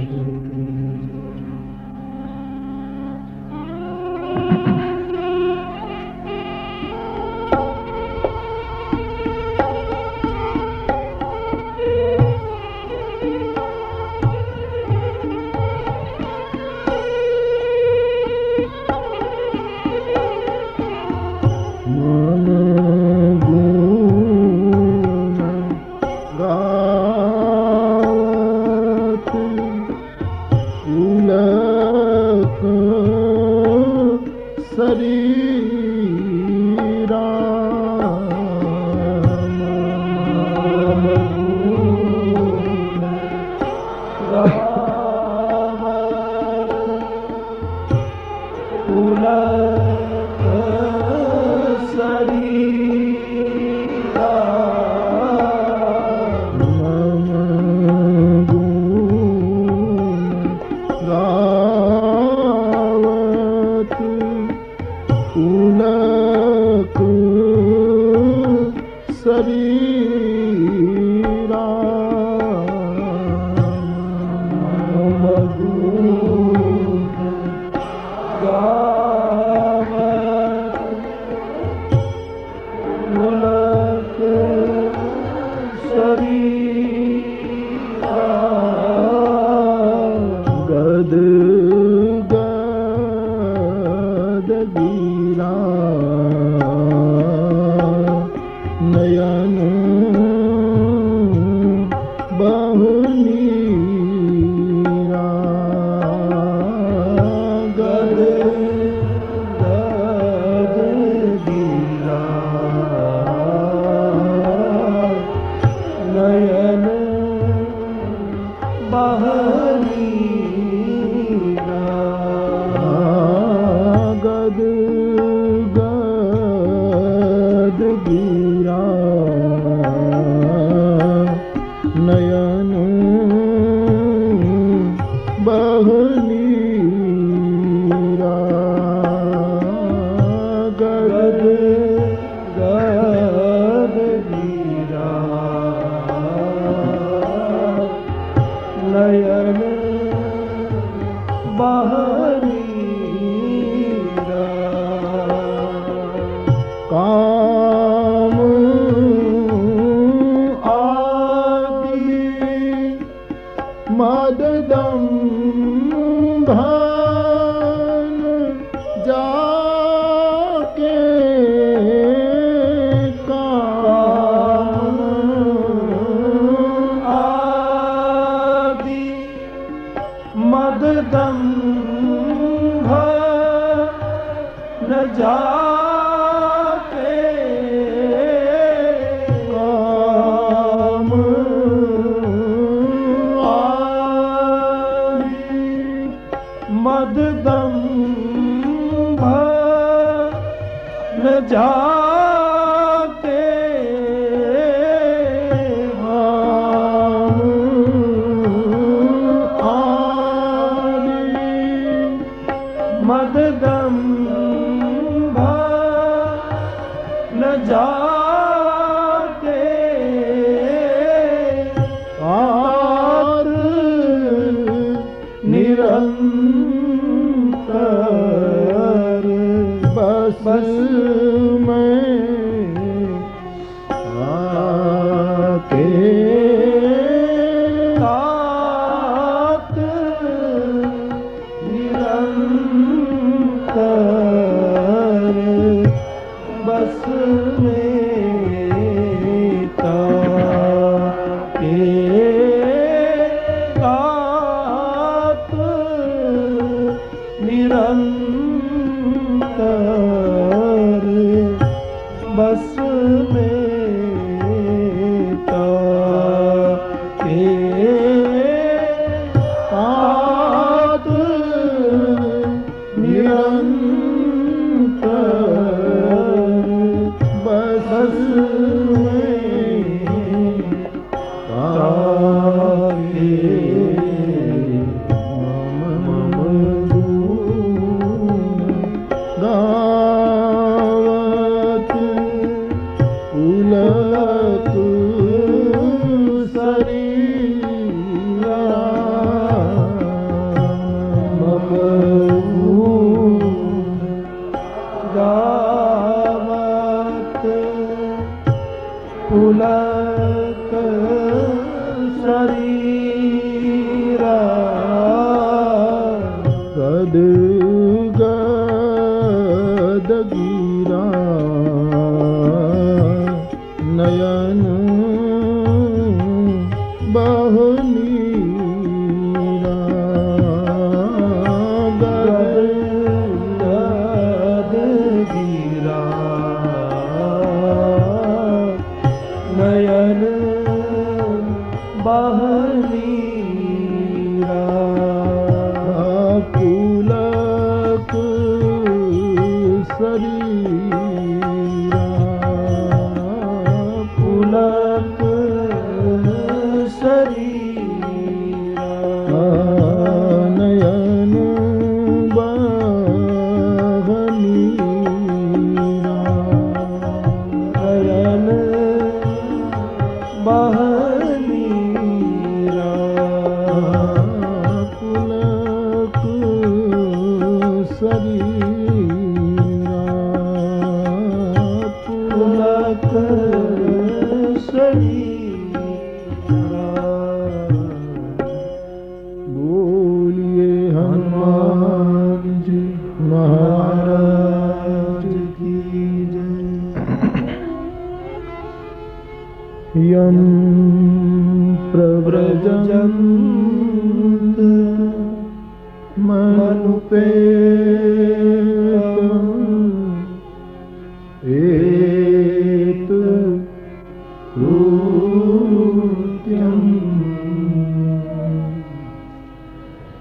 बस मैं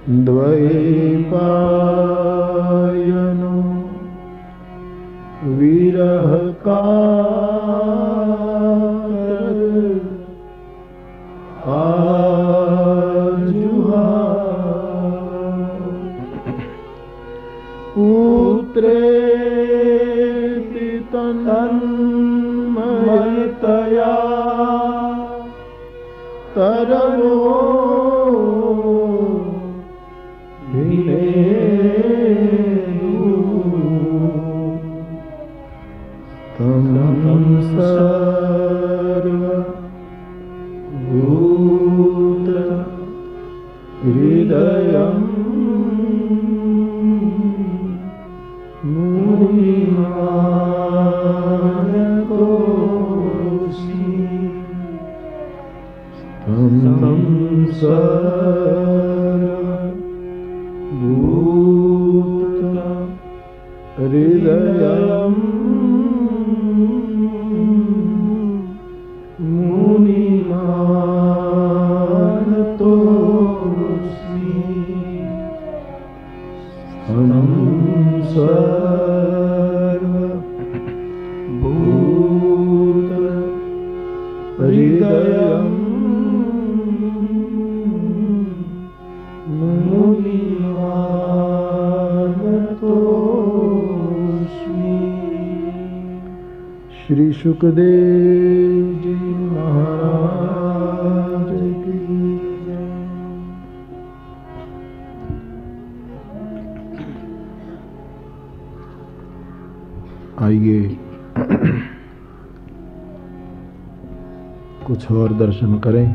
द्वैपायनो विरह कातर पुत्रेति तन्मयतया तरलो तमं सर्वभूत हृदयं मुनिमानतोऽस्मि तं सर्वभूत हृदयं मुनिमानतोऽस्मि तं सर्वभूत हृदयं मुनिमानतोऽस्मि। श्री शुकदेव जी महाराज की जय। आइए कुछ और दर्शन करें।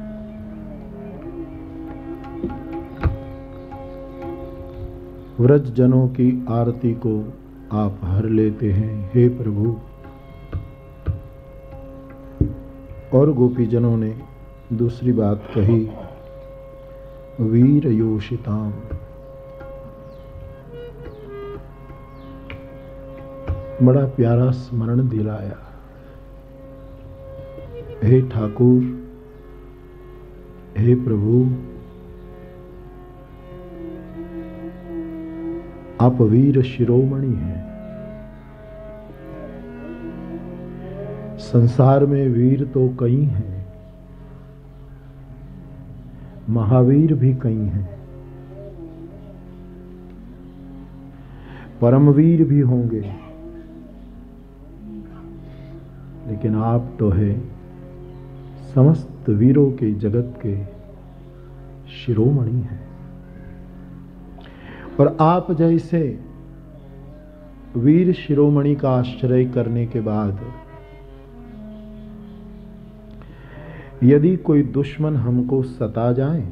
व्रज जनों की आरती को आप हर लेते हैं हे प्रभु, और गोपी जनों ने दूसरी बात कही, वीर योषिताम। बड़ा प्यारा स्मरण दिलाया। हे ठाकुर, हे प्रभु, आप वीर शिरोमणि हैं। संसार में वीर तो कई हैं, महावीर भी कई हैं, परमवीर भी होंगे, लेकिन आप तो है समस्त वीरों के जगत के शिरोमणि हैं। और आप जैसे वीर शिरोमणि का आश्रय करने के बाद यदि कोई दुश्मन हमको सता जाए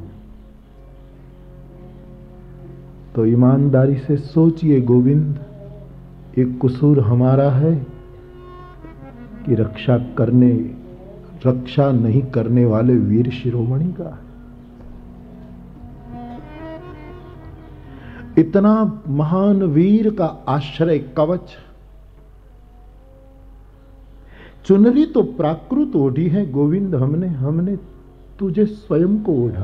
तो ईमानदारी से सोचिए गोविंद, एक कसूर हमारा है कि रक्षा नहीं करने वाले वीर शिरोमणि का। इतना महान वीर का आश्रय कवच, चुनरी तो प्राकृत ओढ़ी है गोविंद, हमने तुझे स्वयं को ओढ़ा।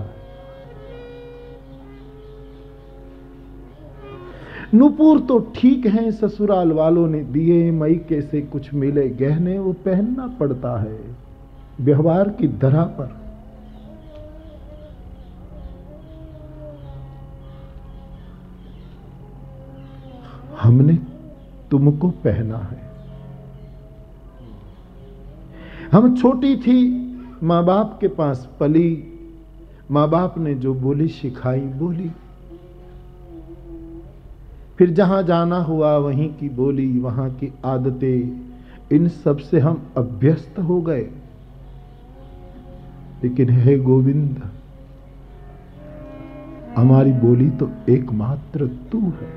नुपुर तो ठीक है, ससुराल वालों ने दिए, मायके से कुछ मिले गहने, वो पहनना पड़ता है व्यवहार की धरा पर। हमने तुमको पहना है। हम छोटी थी, माँ बाप के पास पली, माँ बाप ने जो बोली सिखाई बोली, फिर जहां जाना हुआ वहीं की बोली, वहां की आदतें, इन सब से हम अभ्यस्त हो गए। लेकिन हे गोविंद, हमारी बोली तो एकमात्र तू है।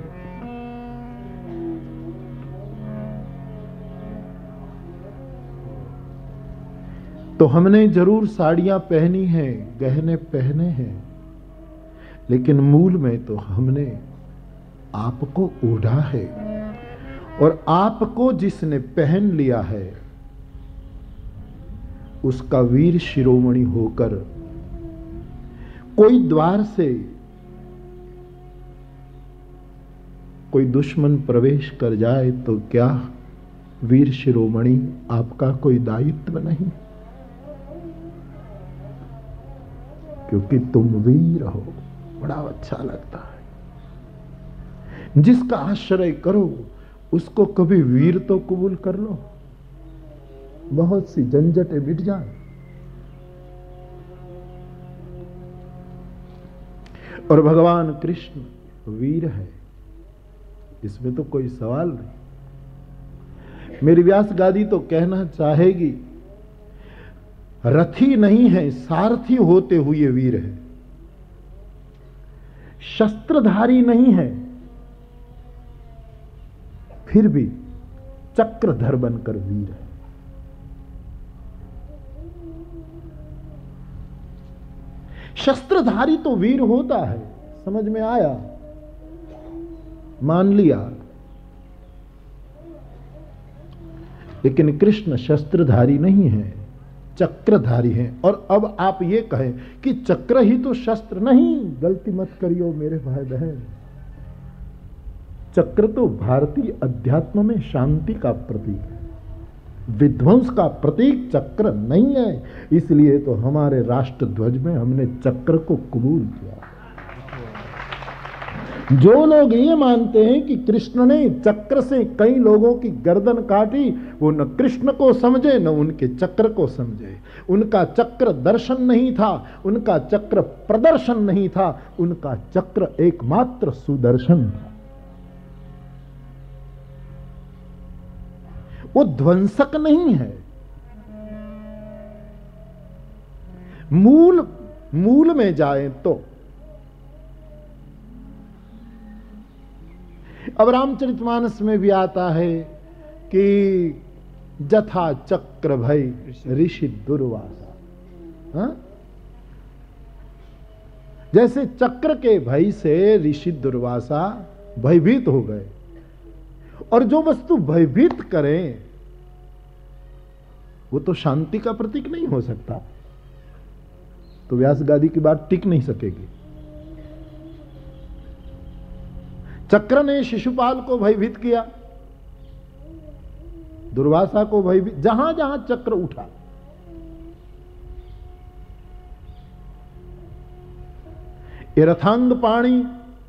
तो हमने जरूर साड़ियां पहनी हैं, गहने पहने हैं, लेकिन मूल में तो हमने आपको ओढ़ा है। और आपको जिसने पहन लिया है उसका वीर शिरोमणि होकर कोई द्वार से कोई दुश्मन प्रवेश कर जाए तो क्या वीर शिरोमणि आपका कोई दायित्व नहीं? क्योंकि तुम वीर हो। बड़ा अच्छा लगता है। जिसका आश्रय करो उसको कभी वीर तो कबूल कर लो, बहुत सी झंझटें मिट जाए। और भगवान कृष्ण वीर है, इसमें तो कोई सवाल नहीं। मेरी व्यास गादी तो कहना चाहेगी, रथी नहीं है, सारथी होते हुए वीर है। शस्त्रधारी नहीं है, फिर भी चक्रधर बनकर वीर है। शस्त्रधारी तो वीर होता है, समझ में आया, मान लिया। लेकिन कृष्ण शस्त्रधारी नहीं है, चक्रधारी है। और अब आप ये कहें कि चक्र ही तो शस्त्र नहीं, गलती मत करियो मेरे भाई बहन। चक्र तो भारतीय अध्यात्म में शांति का प्रतीक है, विध्वंस का प्रतीक चक्र नहीं है। इसलिए तो हमारे राष्ट्र ध्वज में हमने चक्र को कबूल किया। जो लोग ये मानते हैं कि कृष्ण ने चक्र से कई लोगों की गर्दन काटी, वो न कृष्ण को समझे न उनके चक्र को समझे। उनका चक्र दर्शन नहीं था, उनका चक्र प्रदर्शन नहीं था, उनका चक्र एकमात्र सुदर्शन था। वो ध्वंसक नहीं है। मूल में जाए तो अब रामचरितमानस में भी आता है कि जथा चक्र भय ऋषि दुर्वासा। हाँ? जैसे चक्र के भय से ऋषि दुर्वासा भयभीत हो गए। और जो वस्तु भयभीत करे वो तो शांति का प्रतीक नहीं हो सकता, तो व्यास गादी की बात टिक नहीं सकेगी। चक्र ने शिशुपाल को भयभीत किया, दुर्वासा को भयभीत, जहां जहां चक्र उठा। ये रथांग पाणी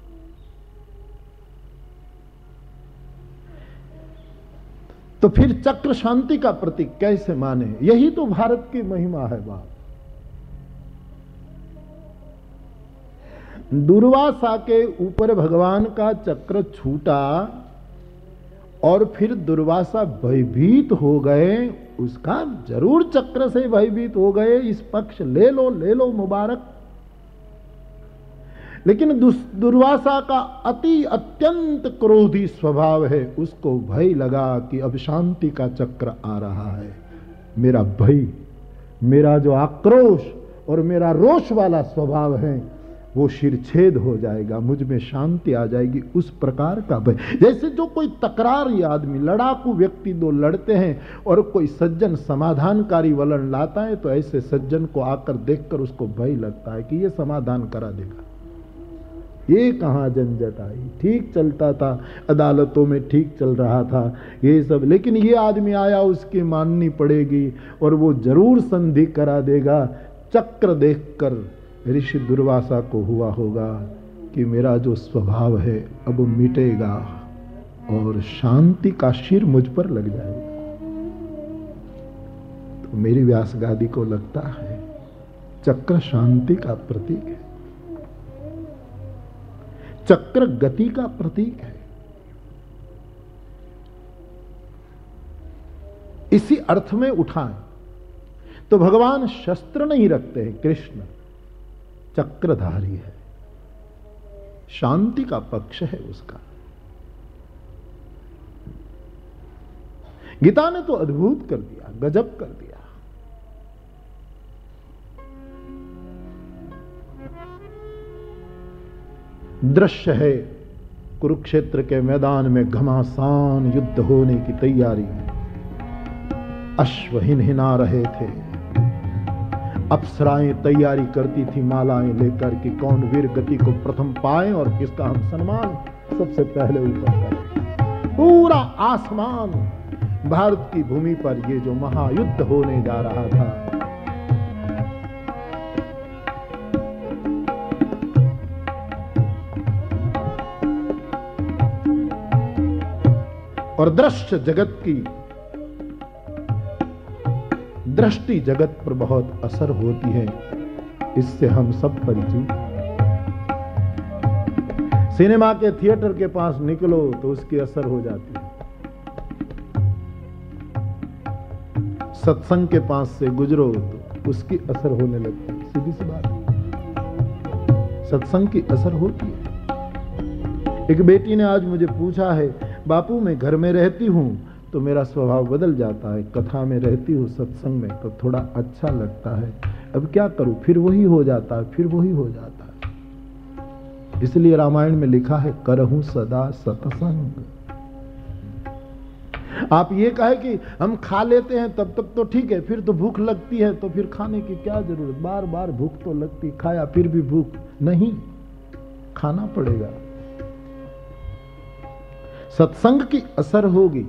तो फिर चक्र शांति का प्रतीक कैसे माने? यही तो भारत की महिमा है बाप। दुर्वासा के ऊपर भगवान का चक्र छूटा और फिर दुर्वासा भयभीत हो गए। उसका जरूर चक्र से भयभीत हो गए, इस पक्ष ले लो मुबारक। लेकिन दुर्वासा का अत्यंत क्रोधी स्वभाव है। उसको भय लगा कि अब शांति का चक्र आ रहा है। मेरा भय, मेरा जो आक्रोश और मेरा रोष वाला स्वभाव है वो शिरछेद हो जाएगा, मुझ में शांति आ जाएगी। उस प्रकार का भय, जैसे जो कोई तकरारी आदमी, लड़ाकू व्यक्ति दो लड़ते हैं और कोई सज्जन समाधानकारी वलन लाता है, तो ऐसे सज्जन को आकर देखकर उसको भय लगता है कि ये समाधान करा देगा। ये कहाँ झंझट आई, ठीक चलता था, अदालतों में ठीक चल रहा था ये सब, लेकिन ये आदमी आया, उसकी माननी पड़ेगी और वो जरूर संधि करा देगा। चक्र देखकर ऋषि दुर्वासा को हुआ होगा कि मेरा जो स्वभाव है अब मिटेगा और शांति का शिर मुझ पर लग जाएगा। तो मेरी व्यास गादी को लगता है चक्र शांति का प्रतीक है, चक्र गति का प्रतीक है। इसी अर्थ में उठाएं तो भगवान शस्त्र नहीं रखते हैं, कृष्ण चक्रधारी है, शांति का पक्ष है उसका। गीता ने तो अद्भुत कर दिया, गजब कर दिया। दृश्य है कुरुक्षेत्र के मैदान में घमासान युद्ध होने की तैयारी। अश्व हिनहिना रहे थे, अप्सराएं तैयारी करती थी मालाएं लेकर कि कौन वीर गति को प्रथम पाए और किसका हम सम्मान सबसे पहले ऊपर करें। पूरा आसमान भारत की भूमि पर ये जो महायुद्ध होने जा रहा था, और दृश्य जगत की दृष्टि जगत पर बहुत असर होती है, इससे हम सब परिचित। सिनेमा के थिएटर के पास निकलो तो उसकी असर हो जाती है, सत्संग के पास से गुजरो तो उसकी असर होने लगती है। सीधी सी बात है, सत्संग की असर होती है। एक बेटी ने आज मुझे पूछा है, बापू मैं घर में रहती हूं तो मेरा स्वभाव बदल जाता है, कथा में रहती हूँ सत्संग में तो थोड़ा अच्छा लगता है, अब क्या करूं, फिर वही हो जाता है, फिर वही हो जाता है। इसलिए रामायण में लिखा है, करहूं सदा सत्संग। आप ये कहे कि हम खा लेते हैं तब तक तो ठीक है, फिर तो भूख लगती है तो फिर खाने की क्या जरूरत, बार बार भूख तो लगती, खाया फिर भी भूख नहीं, खाना पड़ेगा। सत्संग की असर होगी,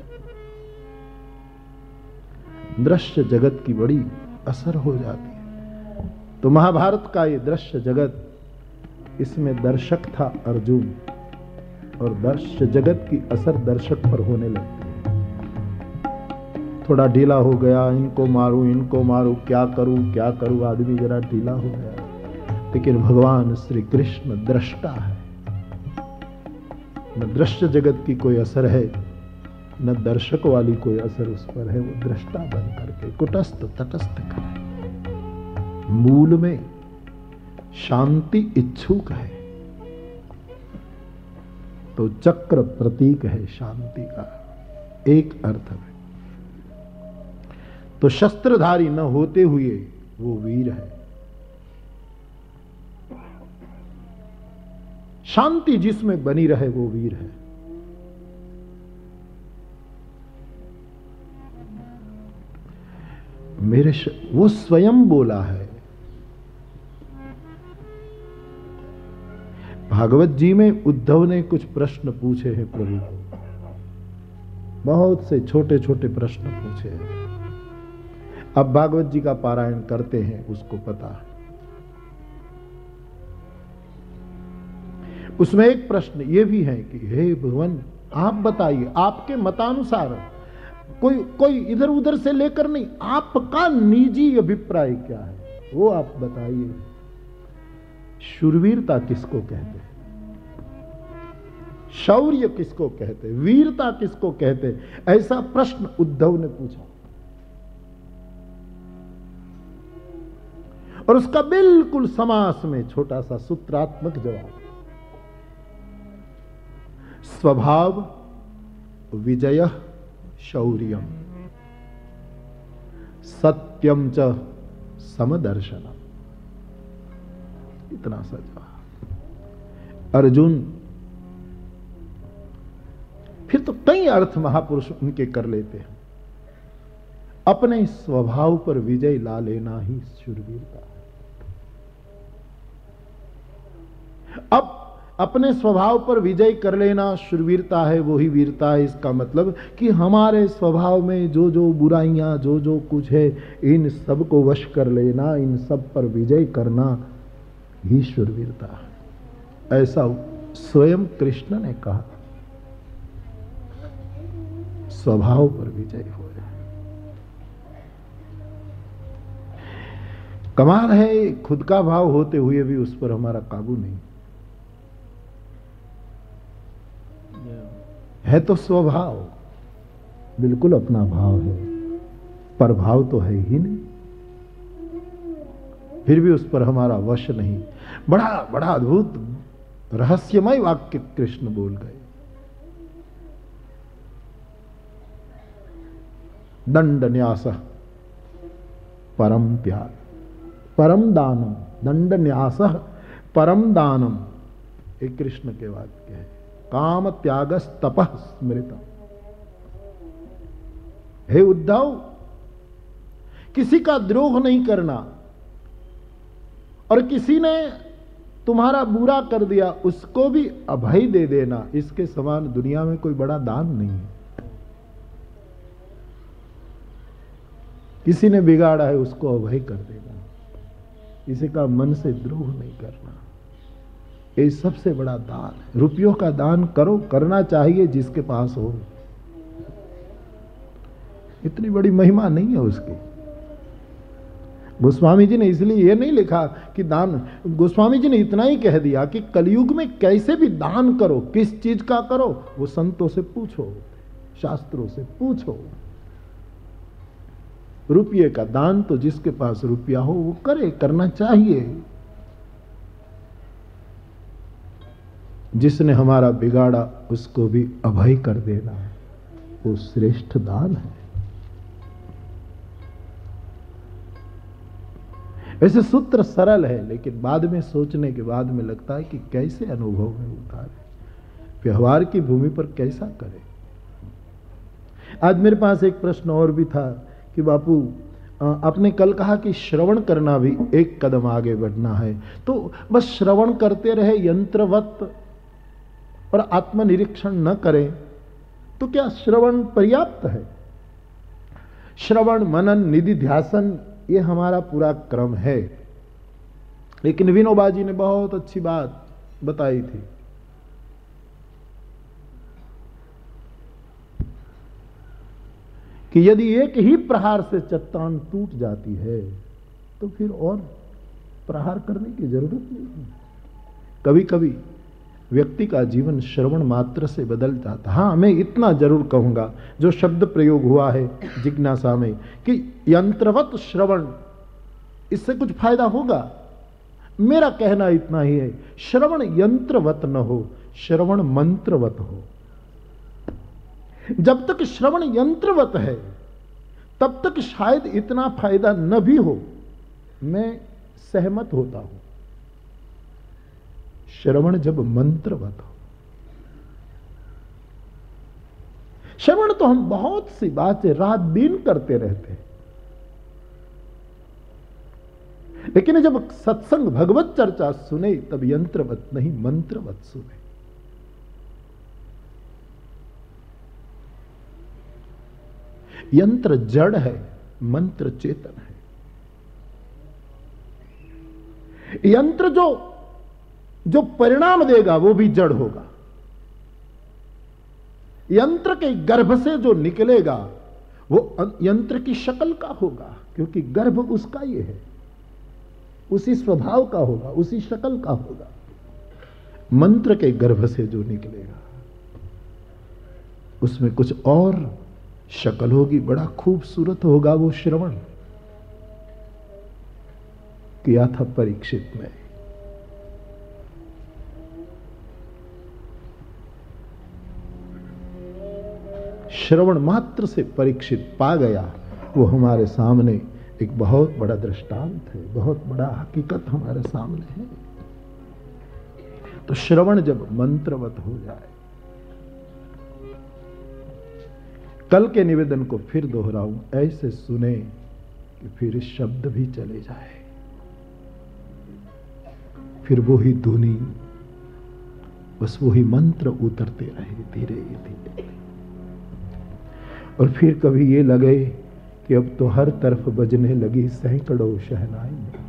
दृश्य जगत की बड़ी असर हो जाती है। तो महाभारत का ये दृश्य जगत, इसमें दर्शक था अर्जुन, और दृश्य जगत की असर दर्शक पर होने लगती है। थोड़ा ढीला हो गया, इनको मारूं, क्या करूं, आदमी जरा ढीला हो गया। लेकिन भगवान श्री कृष्ण दृष्टा है, न दृश्य जगत की कोई असर है, न दर्शक वाली कोई असर उस पर है। वो दृष्टा बन करके कुटस्थ तटस्थ करे, मूल में शांति इच्छुक है, तो चक्र प्रतीक है शांति का, एक अर्थ में। तो शस्त्रधारी न होते हुए वो वीर है। शांति जिसमें बनी रहे वो वीर है। वो स्वयं बोला है। भागवत जी में उद्धव ने कुछ प्रश्न पूछे हैं प्रभु को, बहुत से छोटे छोटे प्रश्न पूछे हैं। अब भागवत जी का पारायण करते हैं, उसको पता है। उसमें एक प्रश्न यह भी है कि हे भगवान आप बताइए, आपके मतानुसार, कोई इधर उधर से लेकर नहीं, आपका निजी अभिप्राय क्या है वो आप बताइए। शूरवीरता किसको कहते हैं, शौर्य किसको कहते, वीरता किसको कहते, ऐसा प्रश्न उद्धव ने पूछा। और उसका बिल्कुल समास में छोटा सा सूत्रात्मक जवाब, स्वभाव विजय शौर्यम सत्यम च समदर्शनम, इतना सा जवाब। अर्जुन, फिर तो कई अर्थ महापुरुष उनके कर लेते हैं। अपने स्वभाव पर विजय ला लेना ही शूरवीरता है। अब अपने स्वभाव पर विजय कर लेना शूरवीरता है, वो ही वीरता है। इसका मतलब कि हमारे स्वभाव में जो जो बुराइयां, जो जो कुछ है, इन सब को वश कर लेना, इन सब पर विजय करना ही शूरवीरता है। ऐसा स्वयं कृष्ण ने कहा, स्वभाव पर विजय हो जाए। कमाल है, खुद का भाव होते हुए भी उस पर हमारा काबू नहीं है। तो स्वभाव बिल्कुल अपना भाव है, पर भाव तो है ही नहीं, फिर भी उस पर हमारा वश नहीं। बड़ा बड़ा अद्भुत रहस्यमय वाक्य कृष्ण बोल गए। दंड न्यास परम त्याग परम दानम, दंड न्यास परम दानम, एक कृष्ण के वाक्य है। काम त्यागस तपः स्मृतम। हे उद्धव, किसी का द्रोह नहीं करना, और किसी ने तुम्हारा बुरा कर दिया उसको भी अभय दे देना, इसके समान दुनिया में कोई बड़ा दान नहीं है। किसी ने बिगाड़ा है उसको अभय कर देना, किसी का मन से द्रोह नहीं करना, ये सबसे बड़ा दान है। रुपयों का दान करो, करना चाहिए जिसके पास हो, इतनी बड़ी महिमा नहीं है उसकी। गोस्वामी जी ने इसलिए यह नहीं लिखा कि दान, गोस्वामी जी ने इतना ही कह दिया कि कलयुग में कैसे भी दान करो, किस चीज का करो वो संतों से पूछो, शास्त्रों से पूछो। रुपये का दान तो जिसके पास रुपया हो वो करे, करना चाहिए। जिसने हमारा बिगाड़ा उसको भी अभय कर देना, वो श्रेष्ठ दान है। वैसे सूत्र सरल है, लेकिन बाद में सोचने के बाद में लगता है कि कैसे अनुभव में उतारे, व्यवहार की भूमि पर कैसा करे। आज मेरे पास एक प्रश्न और भी था कि बापू आपने कल कहा कि श्रवण करना भी एक कदम आगे बढ़ना है, तो बस श्रवण करते रहे यंत्रवत और आत्मनिरीक्षण न करें तो क्या श्रवण पर्याप्त है? श्रवण मनन निधि ध्यासन ये हमारा पूरा क्रम है। लेकिन विनोबा जी ने बहुत अच्छी बात बताई थी। कि यदि एक ही प्रहार से चट्टान टूट जाती है तो फिर और प्रहार करने की जरूरत नहीं है। कभी कभी व्यक्ति का जीवन श्रवण मात्र से बदल जाता। हाँ, मैं इतना जरूर कहूंगा, जो शब्द प्रयोग हुआ है जिज्ञासा में कि यंत्रवत श्रवण, इससे कुछ फायदा होगा। मेरा कहना इतना ही है, श्रवण यंत्रवत न हो, श्रवण मंत्रवत हो। जब तक श्रवण यंत्रवत है तब तक शायद इतना फायदा न भी हो, मैं सहमत होता हूं। श्रवण जब मंत्रवत हो, श्रवण तो हम बहुत सी बातें रात दिन करते रहते हैं, लेकिन जब सत्संग भगवत चर्चा सुने तब यंत्रवत नहीं मंत्रवत सुने। यंत्र जड़ है, मंत्र चेतन है। यंत्र जो परिणाम देगा वो भी जड़ होगा। यंत्र के गर्भ से जो निकलेगा वो यंत्र की शक्ल का होगा, क्योंकि गर्भ उसका ये है, उसी स्वभाव का होगा, उसी शक्ल का होगा। मंत्र के गर्भ से जो निकलेगा उसमें कुछ और शक्ल होगी, बड़ा खूबसूरत होगा वो श्रवण। किया था परीक्षित में। श्रवण मात्र से परीक्षित पा गया, वो हमारे सामने एक बहुत बड़ा दृष्टांत है, बहुत बड़ा हकीकत हमारे सामने है। तो श्रवण जब मंत्रवत हो जाए, कल के निवेदन को फिर दोहराऊं, ऐसे सुने कि फिर शब्द भी चले जाए, फिर वो ही धुनी, बस वो ही मंत्र उतरते रहे धीरे धीरे। और फिर कभी ये लगे कि अब तो हर तरफ बजने लगी सैकड़ों शहनाई।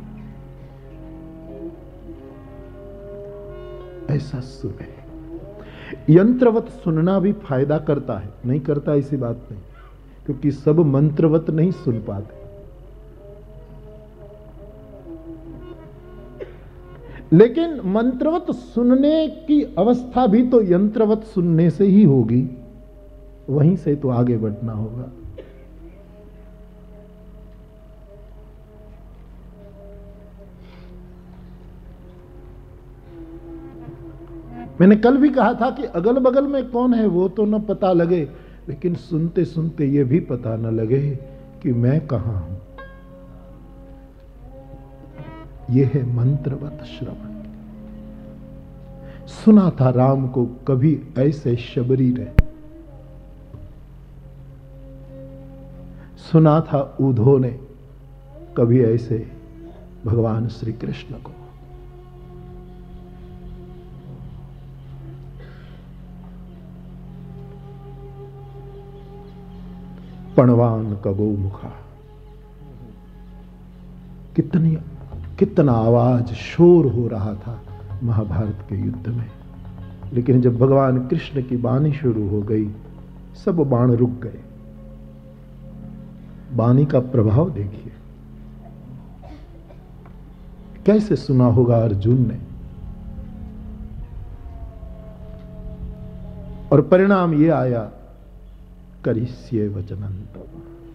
ऐसा सुने। यंत्रवत सुनना भी फायदा करता है, नहीं करता ऐसी बात नहीं, क्योंकि सब मंत्रवत नहीं सुन पाते। लेकिन मंत्रवत सुनने की अवस्था भी तो यंत्रवत सुनने से ही होगी, वहीं से तो आगे बढ़ना होगा। मैंने कल भी कहा था कि अगल बगल में कौन है वो तो न पता लगे, लेकिन सुनते सुनते ये भी पता न लगे कि मैं कहां हूं। यह है मंत्रवत श्रवण। सुना था राम को कभी ऐसे शबरी रे, सुना था उधो ने कभी ऐसे भगवान श्री कृष्ण को। पणवान का गोमुखा। कितना आवाज शोर हो रहा था महाभारत के युद्ध में, लेकिन जब भगवान कृष्ण की वाणी शुरू हो गई सब बाण रुक गए। वाणी का प्रभाव देखिए, कैसे सुना होगा अर्जुन ने। और परिणाम ये आया, करिष्ये वचनं तव।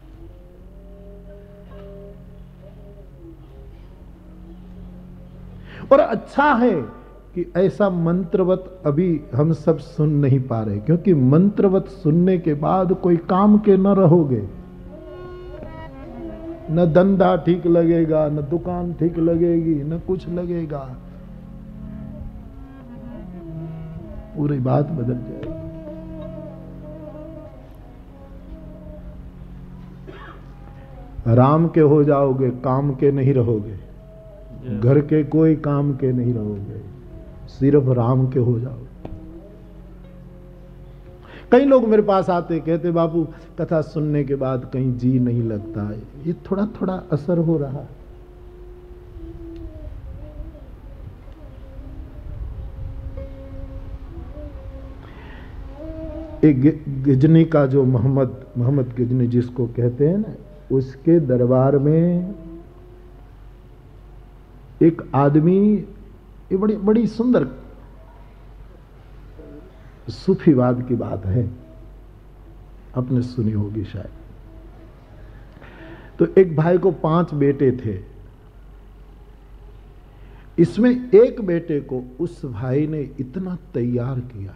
और अच्छा है कि ऐसा मंत्रवत अभी हम सब सुन नहीं पा रहे, क्योंकि मंत्रवत सुनने के बाद कोई काम के न रहोगे। न धंधा ठीक लगेगा, न दुकान ठीक लगेगी, न कुछ लगेगा, पूरी बात बदल जाएगी। राम के हो जाओगे, काम के नहीं रहोगे, घर के कोई काम के नहीं रहोगे, सिर्फ राम के हो जाओगे। कई लोग मेरे पास आते कहते बापू कथा सुनने के बाद कहीं जी नहीं लगता है, ये थोड़ा थोड़ा असर हो रहा है। एक गिजनी का जो मोहम्मद गिजनी जिसको कहते हैं ना, उसके दरबार में एक आदमी, ये बड़ी बड़ी सुंदर सूफीवाद की बात है, आपने सुनी होगी शायद। तो एक भाई को 5 बेटे थे, इसमें एक बेटे को उस भाई ने इतना तैयार किया,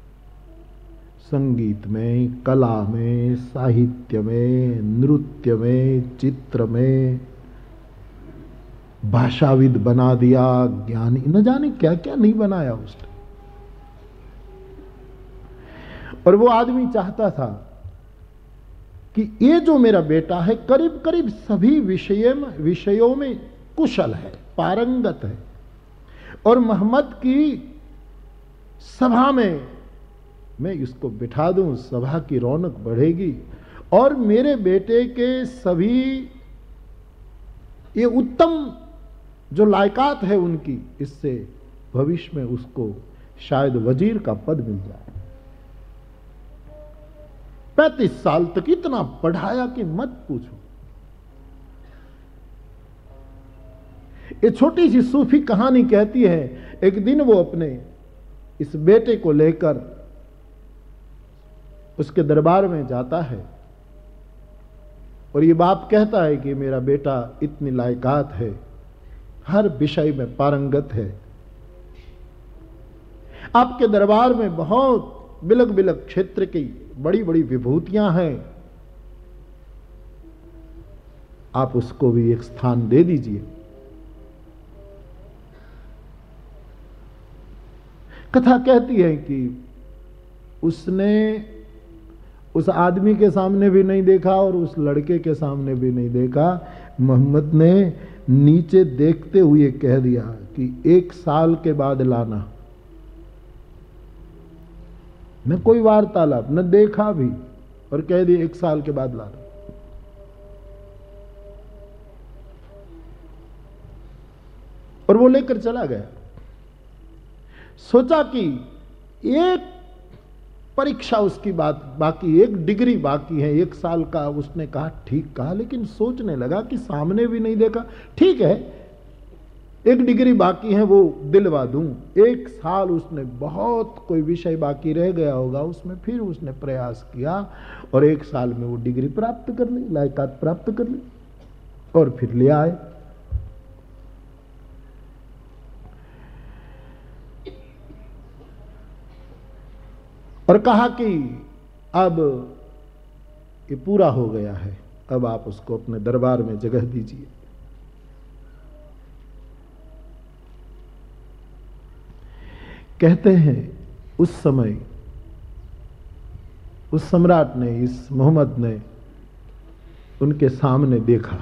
संगीत में, कला में, साहित्य में, नृत्य में, चित्र में, भाषाविद बना दिया, ज्ञानी, न जाने क्या क्या नहीं बनाया उसने। और वो आदमी चाहता था कि ये जो मेरा बेटा है करीब करीब सभी विषयों में कुशल है, पारंगत है, और मोहम्मद की सभा में मैं इसको बिठा दूं, सभा की रौनक बढ़ेगी, और मेरे बेटे के सभी ये उत्तम जो लायकात है उनकी, इससे भविष्य में उसको शायद वजीर का पद मिल जाए। 35 साल तक इतना पढ़ाया कि मत पूछो। ये छोटी सी सूफी कहानी कहती है, एक दिन वो अपने इस बेटे को लेकर उसके दरबार में जाता है, और ये बाप कहता है कि मेरा बेटा इतनी लायकात है, हर विषय में पारंगत है, आपके दरबार में बहुत बिलक बिलक क्षेत्र की बड़ी बड़ी विभूतियां हैं, आप उसको भी एक स्थान दे दीजिए। कथा कहती है कि उसने उस आदमी के सामने भी नहीं देखा और उस लड़के के सामने भी नहीं देखा, मोहम्मद ने नीचे देखते हुए कह दिया कि 1 साल के बाद लाना। न कोई वार्तालाप, न देखा भी, और कह दिया 1 साल के बाद लाना। और वो लेकर चला गया। सोचा कि एक परीक्षा उसकी बात बाकी, 1 डिग्री बाकी है, 1 साल का। उसने कहा ठीक कहा, लेकिन सोचने लगा कि सामने भी नहीं देखा, ठीक है 1 डिग्री बाकी है वो दिलवा दूं। 1 साल उसने बहुत कोई विषय बाकी रह गया होगा उसमें, फिर उसने प्रयास किया और 1 साल में वो डिग्री प्राप्त कर ली, लायकात प्राप्त कर ली, और फिर ले आए। और कहा कि अब ये पूरा हो गया है, अब आप उसको अपने दरबार में जगह दीजिए। कहते हैं उस समय उस सम्राट ने, इस मोहम्मद ने उनके सामने देखा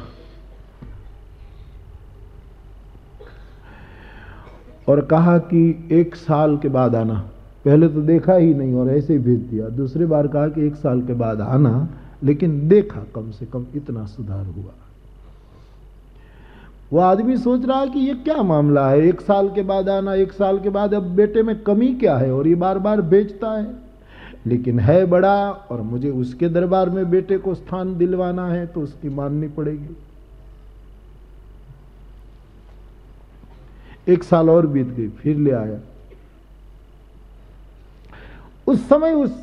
और कहा कि 1 साल के बाद आना। पहले तो देखा ही नहीं और ऐसे ही भेज दिया। दूसरी बार कहा कि 1 साल के बाद आना, लेकिन देखा कम से कम इतना सुधार हुआ। वो आदमी सोच रहा है कि ये क्या मामला है, 1 साल के बाद आना, 1 साल के बाद, अब बेटे में कमी क्या है, और ये बार बार बेचता है। लेकिन है बड़ा और मुझे उसके दरबार में बेटे को स्थान दिलवाना है तो उसकी माननी पड़ेगी। 1 साल और बीत गई, फिर ले आया। उस समय उस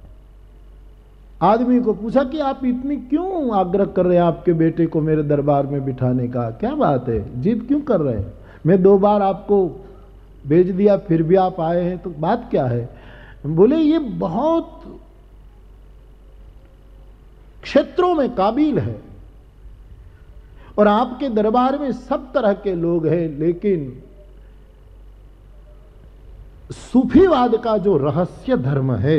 आदमी को पूछा कि आप इतनी क्यों आग्रह कर रहे हैं आपके बेटे को मेरे दरबार में बिठाने का, क्या बात है, जिद क्यों कर रहे हैं? मैं 2 बार आपको भेज दिया फिर भी आप आए हैं, तो बात क्या है? बोले ये बहुत क्षेत्रों में काबिल है और आपके दरबार में सब तरह के लोग हैं, लेकिन सूफीवाद का जो रहस्य धर्म है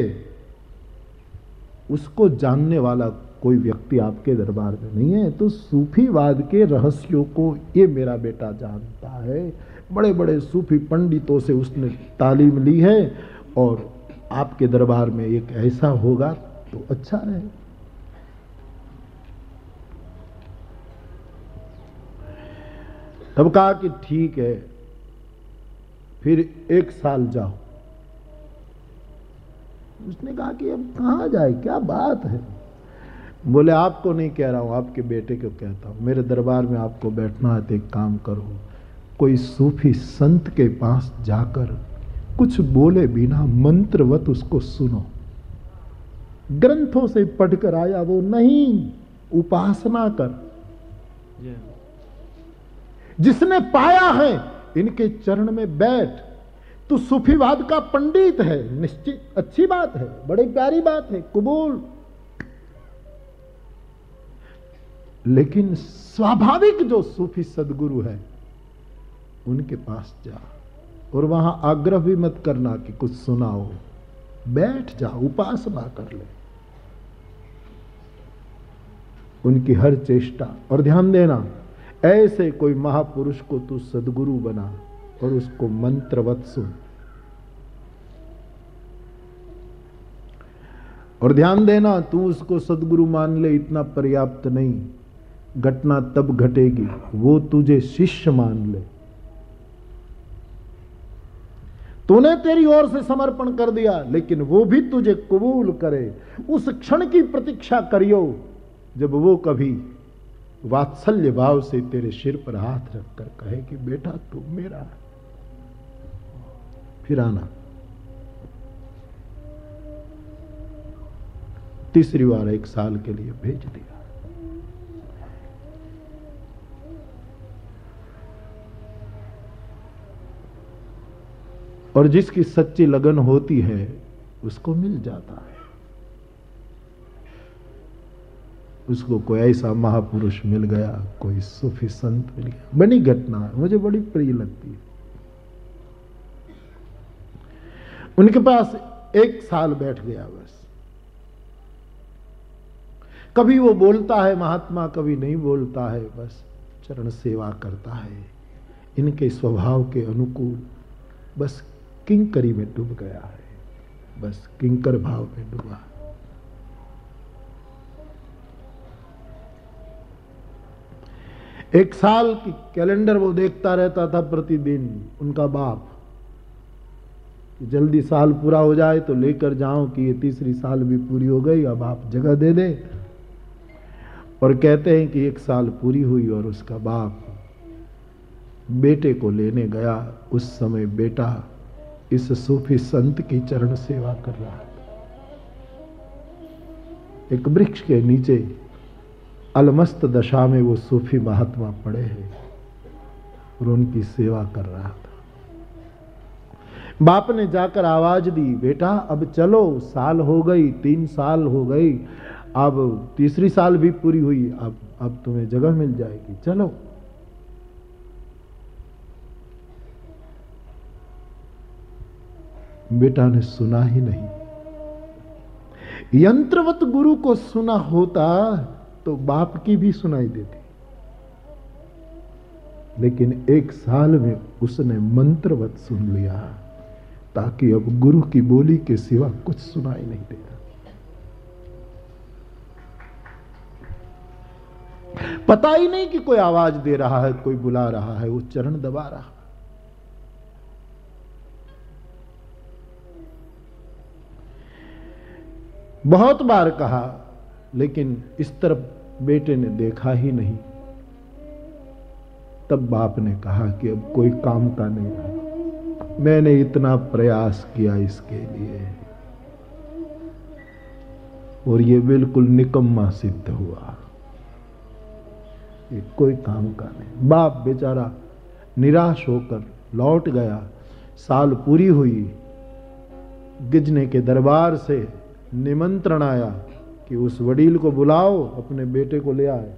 उसको जानने वाला कोई व्यक्ति आपके दरबार में नहीं है। तो सूफीवाद के रहस्यों को ये मेरा बेटा जानता है, बड़े बड़े सूफी पंडितों से उसने तालीम ली है, और आपके दरबार में एक ऐसा होगा तो अच्छा रहे। तब कहा कि ठीक है, फिर 1 साल जाओ। उसने कहा कि अब कहां जाए, क्या बात है? बोले आपको नहीं कह रहा हूं, आपके बेटे को कहता हूं, मेरे दरबार में आपको बैठना है तो एक काम करो, कोई सूफी संत के पास जाकर कुछ बोले बिना मंत्रवत उसको सुनो। ग्रंथों से पढ़कर आया वो नहीं, उपासना कर। जिसने पाया है इनके चरण में बैठ। तू सूफीवाद का पंडित है, निश्चित अच्छी बात है, बड़ी प्यारी बात है, कबूल। लेकिन स्वाभाविक जो सूफी सदगुरु है उनके पास जा, और वहां आग्रह भी मत करना कि कुछ सुनाओ, बैठ जा, उपासना कर ले। उनकी हर चेष्टा, और ध्यान देना, ऐसे कोई महापुरुष को तू सदगुरु बना और उसको मंत्रवत सुन। और ध्यान देना, तू उसको सदगुरु मान ले इतना पर्याप्त नहीं, घटना तब घटेगी वो तुझे शिष्य मान ले। तूने तेरी ओर से समर्पण कर दिया, लेकिन वो भी तुझे कबूल करे। उस क्षण की प्रतीक्षा करियो जब वो कभी वात्सल्य भाव से तेरे सिर पर हाथ रखकर कहे कि बेटा तू मेरा है। फिर आना। तीसरी बार 1 साल के लिए भेज दिया। और जिसकी सच्ची लगन होती है उसको मिल जाता है। उसको कोई ऐसा महापुरुष मिल गया, कोई सूफी संत मिल गया। बड़ी घटना है, मुझे बड़ी प्रिय लगती है। उनके पास 1 साल बैठ गया बस। कभी वो बोलता है महात्मा, कभी नहीं बोलता है, बस चरण सेवा करता है। इनके स्वभाव के अनुकूल बस किंकरी में डूब गया है, बस किंकर भाव में डूबा। एक साल की कैलेंडर वो देखता रहता था प्रतिदिन। उनका बाप कि जल्दी साल पूरा हो जाए तो लेकर जाओ कि ये तीसरी साल भी पूरी हो गई, अब आप जगह दे दे। और कहते हैं कि 1 साल पूरी हुई और उसका बाप बेटे को लेने गया। उस समय बेटा इस सूफी संत की चरण सेवा कर रहा था। एक वृक्ष के नीचे अलमस्त दशा में वो सूफी महात्मा पड़े हैं और उनकी सेवा कर रहा था। बाप ने जाकर आवाज दी, बेटा अब चलो, साल हो गई, 3 साल हो गई, अब तीसरी साल भी पूरी हुई, अब तुम्हें जगह मिल जाएगी, चलो। बेटा ने सुना ही नहीं। यंत्रवत गुरु को सुना होता तो बाप की भी सुनाई देती, लेकिन 1 साल में उसने मंत्रवत सुन लिया, ताकि अब गुरु की बोली के सिवा कुछ सुनाई नहीं देता। पता ही नहीं कि कोई आवाज दे रहा है, कोई बुला रहा है, वो चरण दबा रहा। बहुत बार कहा, लेकिन इस तरफ बेटे ने देखा ही नहीं। तब बाप ने कहा कि अब कोई काम का नहीं रहा, मैंने इतना प्रयास किया इसके लिए और ये बिल्कुल निकम्मा सिद्ध हुआ, ये कोई काम का नहीं। बाप बेचारा निराश होकर लौट गया। साल पूरी हुई, गिजने के दरबार से निमंत्रण आया कि उस वडील को बुलाओ, अपने बेटे को ले आए।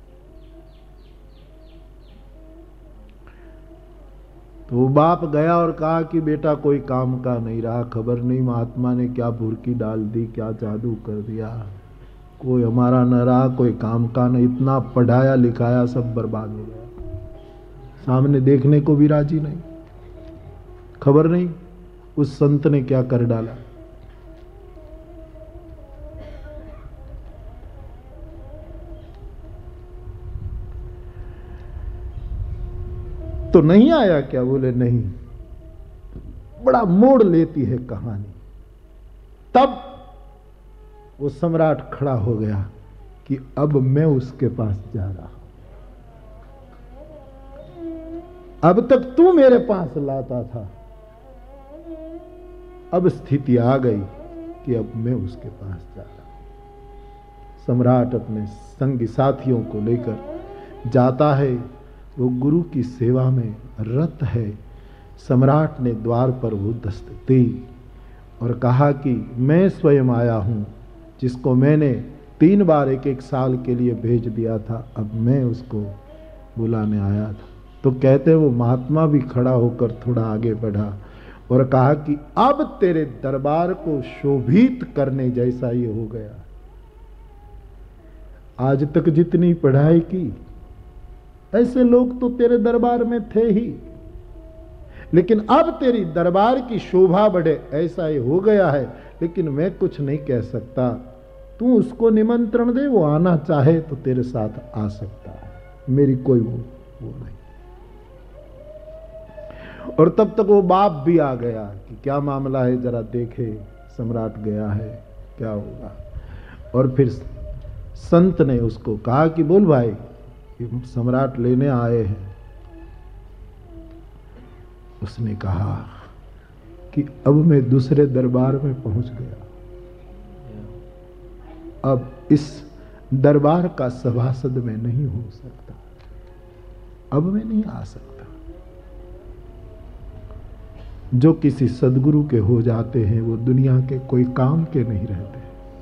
तो वो बाप गया और कहा कि बेटा कोई काम का नहीं रहा, खबर नहीं महात्मा ने क्या भुरकी डाल दी, क्या जादू कर दिया, कोई हमारा न रहा, कोई काम का नहीं, इतना पढ़ाया लिखाया सब बर्बाद हो गया, सामने देखने को भी राजी नहीं, खबर नहीं उस संत ने क्या कर डाला। तो नहीं आया क्या? बोले नहीं। बड़ा मोड़ लेती है कहानी। तब वो सम्राट खड़ा हो गया कि अब मैं उसके पास जा रहा हूं, अब तक तू मेरे पास लाता था, अब स्थिति आ गई कि अब मैं उसके पास जा रहा हूं। सम्राट अपने संगी साथियों को लेकर जाता है, वो गुरु की सेवा में रत है। सम्राट ने द्वार पर वो दस्तक दी और कहा कि मैं स्वयं आया हूं, जिसको मैंने 3 बार 1-1 साल के लिए भेज दिया था, अब मैं उसको बुलाने आया था। तो कहते वो महात्मा भी खड़ा होकर थोड़ा आगे बढ़ा और कहा कि अब तेरे दरबार को शोभित करने जैसा ये हो गया। आज तक जितनी पढ़ाई की ऐसे लोग तो तेरे दरबार में थे ही, लेकिन अब तेरी दरबार की शोभा बढ़े ऐसा ही हो गया है। लेकिन मैं कुछ नहीं कह सकता, तू उसको निमंत्रण दे, वो आना चाहे तो तेरे साथ आ सकता है, मेरी कोई वो नहीं। और तब तक वो बाप भी आ गया कि क्या मामला है, जरा देखे, सम्राट गया है, क्या होगा। और फिर संत ने उसको कहा कि बोल भाई, सम्राट लेने आए हैं। उसने कहा कि अब मैं दूसरे दरबार में पहुंच गया, अब इस दरबार का सभासद मैं नहीं हो सकता, अब मैं नहीं आ सकता। जो किसी सदगुरु के हो जाते हैं वो दुनिया के कोई काम के नहीं रहते,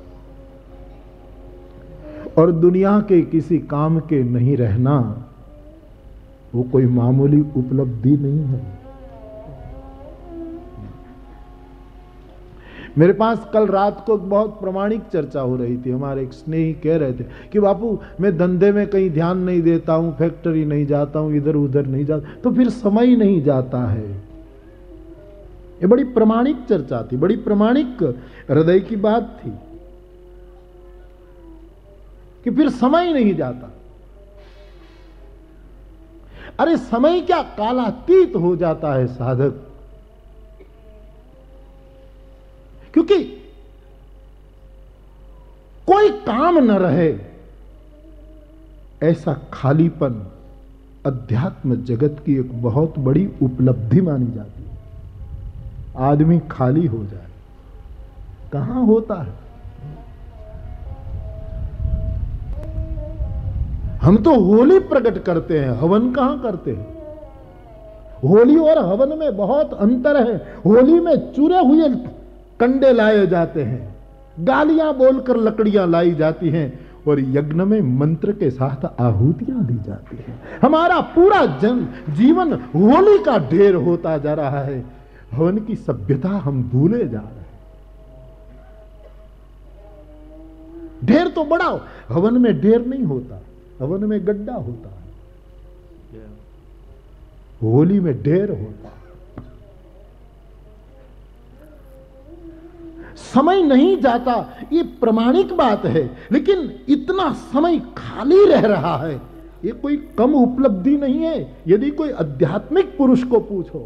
और दुनिया के किसी काम के नहीं रहना वो कोई मामूली उपलब्धि नहीं है। मेरे पास कल रात को बहुत प्रामाणिक चर्चा हो रही थी। हमारे एक स्नेही कह रहे थे कि बापू मैं धंधे में कहीं ध्यान नहीं देता हूं, फैक्ट्री नहीं जाता हूं, इधर उधर नहीं जाता, तो फिर समय नहीं जाता है। ये बड़ी प्रामाणिक चर्चा थी, बड़ी प्रामाणिक हृदय की बात थी कि फिर समय नहीं जाता। अरे समय क्या कालातीत हो जाता है साधक, क्योंकि कोई काम न रहे ऐसा खालीपन अध्यात्म जगत की एक बहुत बड़ी उपलब्धि मानी जाती है। आदमी खाली हो जाए, कहां होता है। हम तो होली प्रकट करते हैं, हवन कहां करते हैं। होली और हवन में बहुत अंतर है। होली में चूरे हुए कंडे लाए जाते हैं, गालियां बोलकर लकड़ियां लाई जाती हैं, और यज्ञ में मंत्र के साथ आहुतियां दी जाती हैं। हमारा पूरा जीवन होली का ढेर होता जा रहा है। हवन की सभ्यता हम भूले जा रहे हैं। ढेर तो बड़ा, हवन में ढेर नहीं होता, हवन में गड्ढा होता है, होली में ढेर होता है। समय नहीं जाता, ये प्रमाणिक बात है, लेकिन इतना समय खाली रह रहा है, ये कोई कम उपलब्धि नहीं है। यदि कोई आध्यात्मिक पुरुष को पूछो,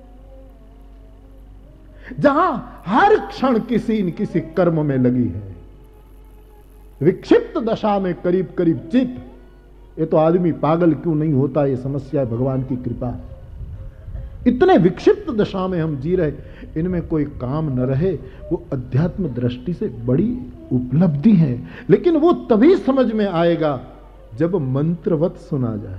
जहां हर क्षण किसी न किसी कर्म में लगी है, विक्षिप्त दशा में करीब करीब चित, ये तो आदमी पागल क्यों नहीं होता, ये समस्या है, भगवान की कृपा है। इतने विक्षिप्त दशा में हम जी रहे, इनमें कोई काम न रहे, वो अध्यात्म दृष्टि से बड़ी उपलब्धि है। लेकिन वो तभी समझ में आएगा जब मंत्रवत सुना जाए,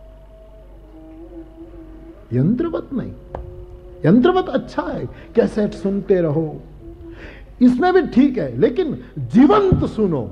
यंत्रवत नहीं। यंत्रवत अच्छा है, कैसेट सुनते रहो, इसमें भी ठीक है, लेकिन जीवंत सुनो,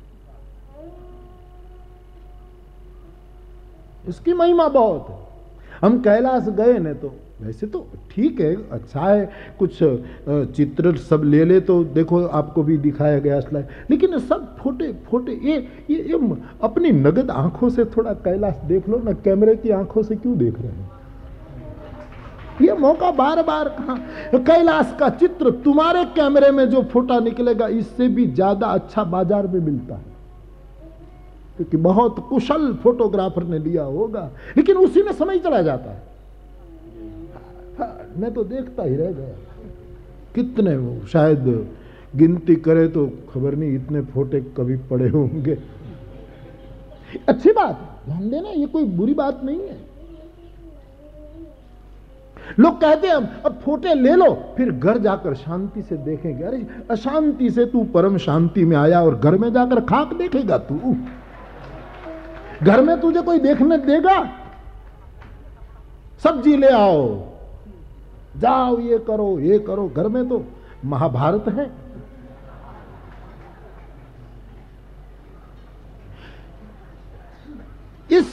इसकी महिमा बहुत है। हम कैलाश गए न, तो वैसे तो ठीक है, अच्छा है, कुछ चित्र सब ले ले तो देखो आपको भी दिखाया गया स्लाइड, लेकिन सब फोटे फोटे, ये अपनी नगद आंखों से थोड़ा कैलाश देख लो ना, कैमरे की आंखों से क्यों देख रहे हैं? ये मौका बार बार कहां? कैलाश का चित्र तुम्हारे कैमरे में जो फोटा निकलेगा, इससे भी ज्यादा अच्छा बाजार में मिलता है, क्योंकि बहुत कुशल फोटोग्राफर ने लिया होगा, लेकिन उसी में समय चला जाता है। मैं तो देखता ही रह गया, कितने वो शायद गिनती करे तो खबर नहीं इतने फोटे कभी पड़े होंगे। अच्छी बात है, ध्यान देना, ये कोई बुरी बात नहीं है। लोग कहते हैं अब फोटे ले लो, फिर घर जाकर शांति से देखेंगे। अरे अशांति से तू परम शांति में आया और घर में जाकर खाक देखेगा तू? घर में तुझे कोई देखने देगा? सब्जी ले आओ, जाओ, ये करो ये करो, घर में तो महाभारत है। इस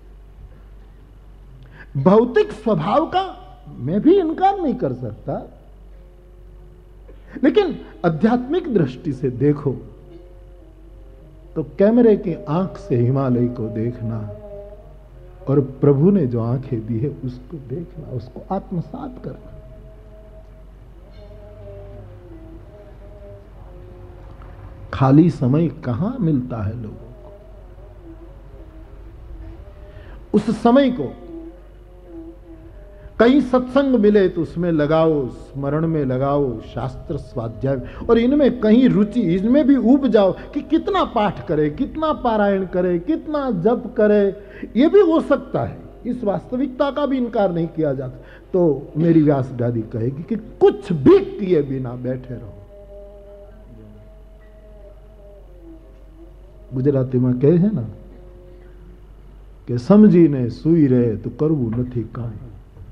भौतिक स्वभाव का मैं भी इनकार नहीं कर सकता, लेकिन आध्यात्मिक दृष्टि से देखो तो कैमरे की आंख से हिमालय को देखना और प्रभु ने जो आंखें दी है उसको देखना, उसको आत्मसात करना। खाली समय कहां मिलता है लोगों को? उस समय को कहीं सत्संग मिले तो उसमें लगाओ, स्मरण में लगाओ, शास्त्र स्वाध्याय, और इनमें कहीं रुचि, इनमें भी उब जाओ कि कितना पाठ करे, कितना पारायण करे, कितना जप करे। ये भी हो सकता है, इस वास्तविकता का भी इनकार नहीं किया जाता। तो मेरी व्यास दादी कहेगी कि कुछ भी किए बिना बैठे रहो। गुजराती में कहे है ना कि समझीने सुई रहे तो करવું નથી કાંઈ।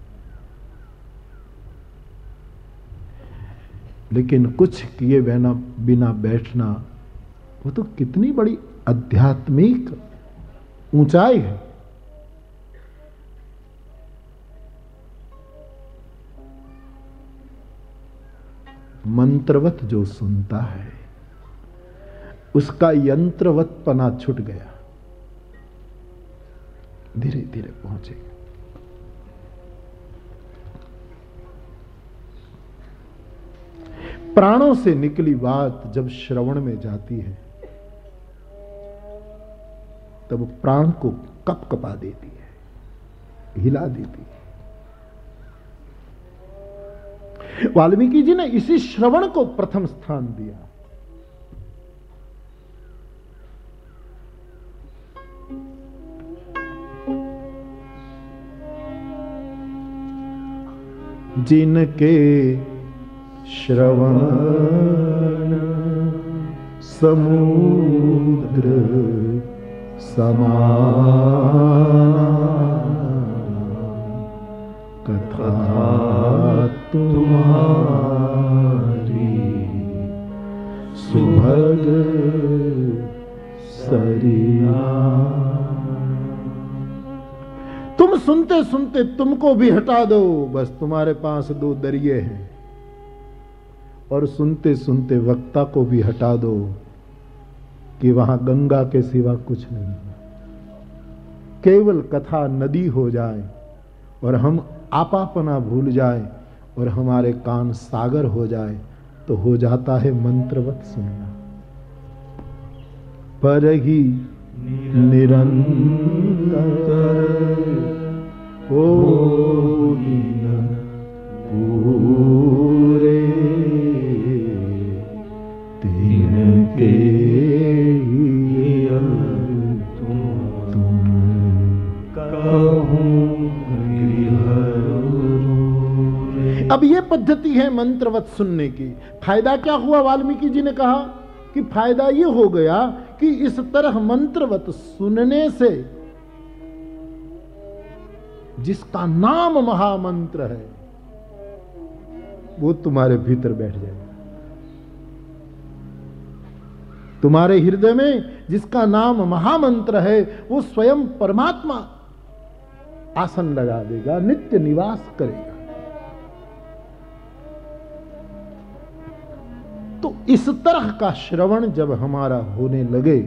लेकिन कुछ किए बिना बैठना, वो तो कितनी बड़ी आध्यात्मिक ऊंचाई है। मंत्रवत जो सुनता है उसका यंत्रवत पना छूट गया, धीरे धीरे पहुंचेगा। प्राणों से निकली बात जब श्रवण में जाती है तब प्राण को कपकपा देती है, हिला देती है। वाल्मीकि जी ने इसी श्रवण को प्रथम स्थान दिया। जिनके श्रवण समुद्र समान, कथा तुम्हारी सुभग सरिया। तुम सुनते सुनते तुमको भी हटा दो, बस तुम्हारे पास दो दरिये हैं, और सुनते सुनते वक्ता को भी हटा दो कि वहां गंगा के सिवा कुछ नहीं है। केवल कथा नदी हो जाए और हम आपापना भूल जाए और हमारे कान सागर हो जाए तो हो जाता है मंत्रवत सुनना। पर ही निरंतर कोई न पूरे तिनके तुम कहूं। अब ये पद्धति है मंत्रवत सुनने की। फायदा क्या हुआ? वाल्मीकि जी ने कहा कि फायदा ये हो गया कि इस तरह मंत्रवत सुनने से जिसका नाम महामंत्र है वो तुम्हारे भीतर बैठ जाएगा। तुम्हारे हृदय में जिसका नाम महामंत्र है वो स्वयं परमात्मा आसन लगा देगा, नित्य निवास करेगा। तो इस तरह का श्रवण जब हमारा होने लगे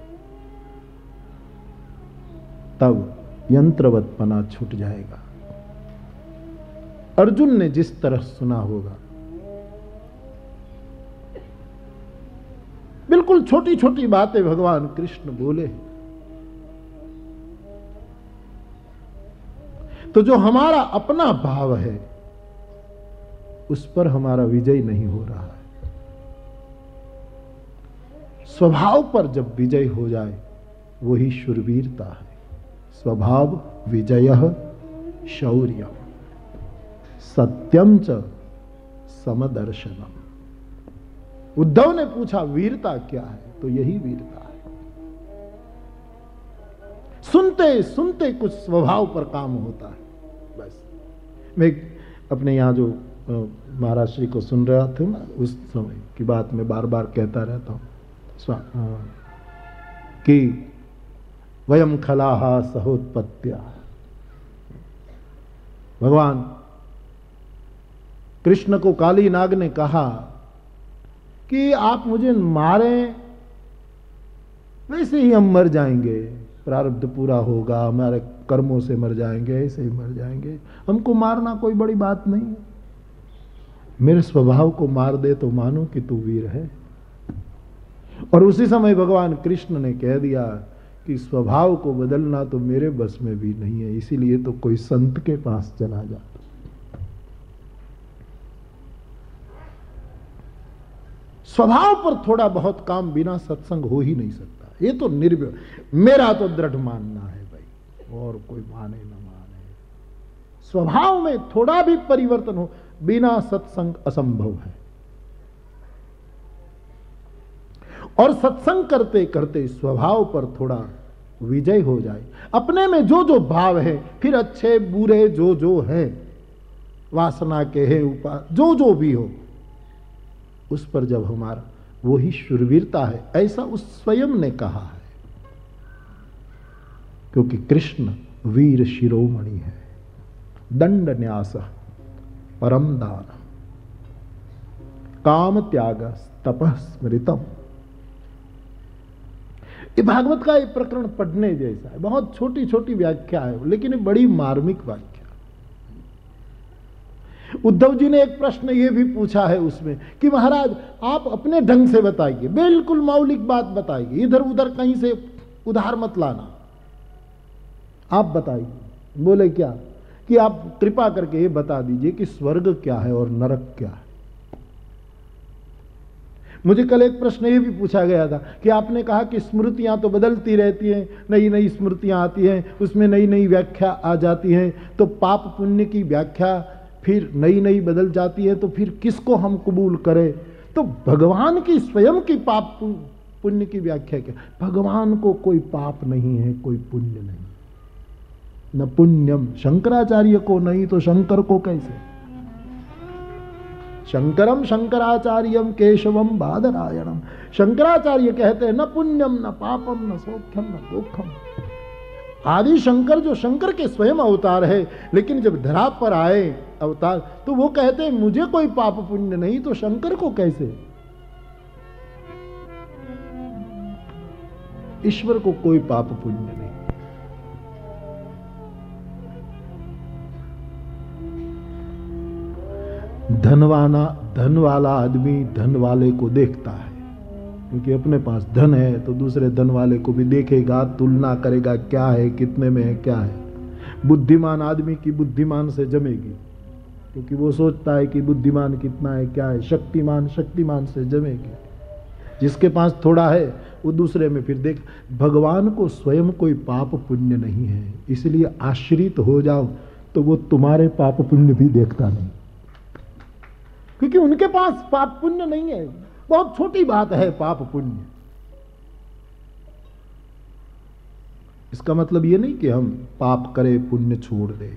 तब यंत्रवतपना छूट जाएगा। अर्जुन ने जिस तरह सुना होगा, बिल्कुल छोटी छोटी बातें भगवान कृष्ण बोले, तो जो हमारा अपना भाव है उस पर हमारा विजय नहीं हो रहा है। स्वभाव पर जब विजय हो जाए वही शूरवीरता है। स्वभाव विजयः शौर्यम् सत्यम च समदर्शनम। उद्धव ने पूछा वीरता क्या है? तो यही वीरता है। सुनते सुनते कुछ स्वभाव पर काम होता है। बस मैं अपने यहां जो महाराज श्री को सुन रहा था ना, उस समय की बात मैं बार बार कहता रहता हूं कि वयम खलाहा सहोत्पत्त्या। भगवान कृष्ण को काली नाग ने कहा कि आप मुझे मारें वैसे ही हम मर जाएंगे, प्रारब्ध पूरा होगा, हमारे कर्मों से मर जाएंगे, ऐसे ही मर जाएंगे, हमको मारना कोई बड़ी बात नहीं है। मेरे स्वभाव को मार दे तो मानो कि तू वीर है। और उसी समय भगवान कृष्ण ने कह दिया कि स्वभाव को बदलना तो मेरे बस में भी नहीं है, इसीलिए तो कोई संत के पास चला जा। स्वभाव पर थोड़ा बहुत काम बिना सत्संग हो ही नहीं सकता। ये तो मेरा तो दृढ़ मानना है भाई, और कोई माने न माने। स्वभाव में थोड़ा भी परिवर्तन हो बिना सत्संग असंभव है। और सत्संग करते करते स्वभाव पर थोड़ा विजय हो जाए, अपने में जो जो भाव है, फिर अच्छे बुरे जो जो है, वासना के है जो जो भी हो, उस पर जब हमारा वही शूरवीरता है, ऐसा उस स्वयं ने कहा है। क्योंकि कृष्ण वीर शिरोमणि है। दंड न्यास परम दान काम त्याग तपः स्मृतम। ये भागवत का एक प्रकरण पढ़ने जैसा है। बहुत छोटी छोटी व्याख्या है लेकिन ये बड़ी मार्मिक व्याख्या। उद्धव जी ने एक प्रश्न ये भी पूछा है उसमें कि महाराज आप अपने ढंग से बताइए, बिल्कुल मौलिक बात बताइए, इधर उधर कहीं से उधार मत लाना, आप बताइए। बोले क्या? कि आप कृपा करके ये बता दीजिए कि स्वर्ग क्या है और नरक क्या है। मुझे कल एक प्रश्न ये भी पूछा गया था कि आपने कहा कि स्मृतियां तो बदलती रहती हैं, नई नई स्मृतियां आती हैं, उसमें नई नई व्याख्या आ जाती हैं, तो पाप पुण्य की व्याख्या फिर नई नई बदल जाती है, तो फिर किसको हम कबूल करें? तो भगवान की स्वयं की पाप पुण्य की व्याख्या क्या? भगवान को कोई पाप नहीं है, कोई पुण्य नहीं। न पुण्यम, शंकराचार्य को नहीं तो शंकर को कैसे? शंकरम शंकराचार्यम केशवम बादरायणम। शंकराचार्य कहते हैं न पुण्यम न पापम न सौख्यम न दुखम। आदि शंकर जो शंकर के स्वयं अवतार है, लेकिन जब धरा पर आए अवतार तो वो कहते हैं मुझे कोई पाप पुण्य नहीं, तो शंकर को कैसे? ईश्वर को कोई पाप पुण्य नहीं। धन वाला आदमी धन वाले को देखता है, क्योंकि अपने पास धन है तो दूसरे धन वाले को भी देखेगा, तुलना करेगा, क्या है, कितने में है, क्या है। बुद्धिमान आदमी की बुद्धिमान से जमेगी, क्योंकि वो सोचता है कि बुद्धिमान कितना है, क्या है। शक्तिमान शक्तिमान से जमेगी। जिसके पास थोड़ा है वो दूसरे में फिर देख। भगवान को स्वयं कोई पाप पुण्य नहीं है, इसलिए आश्रित हो जाओ तो वो तुम्हारे पाप पुण्य भी देखता नहीं, क्योंकि उनके पास पाप पुण्य नहीं है। बहुत छोटी बात है पाप पुण्य। इसका मतलब ये नहीं कि हम पाप करें पुण्य छोड़ दें,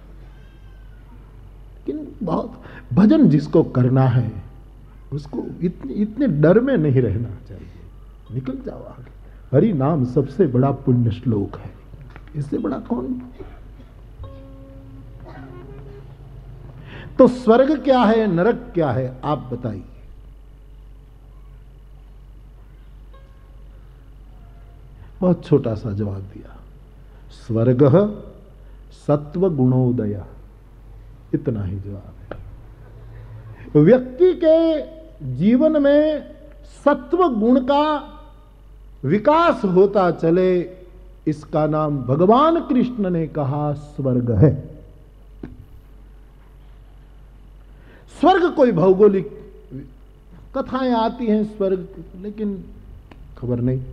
लेकिन बहुत भजन जिसको करना है उसको इतने डर में नहीं रहना चाहिए। निकल जाओ आगे। हरि नाम सबसे बड़ा पुण्य श्लोक है, इससे बड़ा कौन। तो स्वर्ग क्या है, नरक क्या है, आप बताइए। बहुत छोटा सा जवाब दिया, स्वर्ग सत्व गुणोदय, इतना ही जवाब है। व्यक्ति के जीवन में सत्व गुण का विकास होता चले, इसका नाम भगवान कृष्ण ने कहा स्वर्ग है। स्वर्ग कोई भौगोलिक कथाएं आती हैं स्वर्ग, लेकिन खबर नहीं।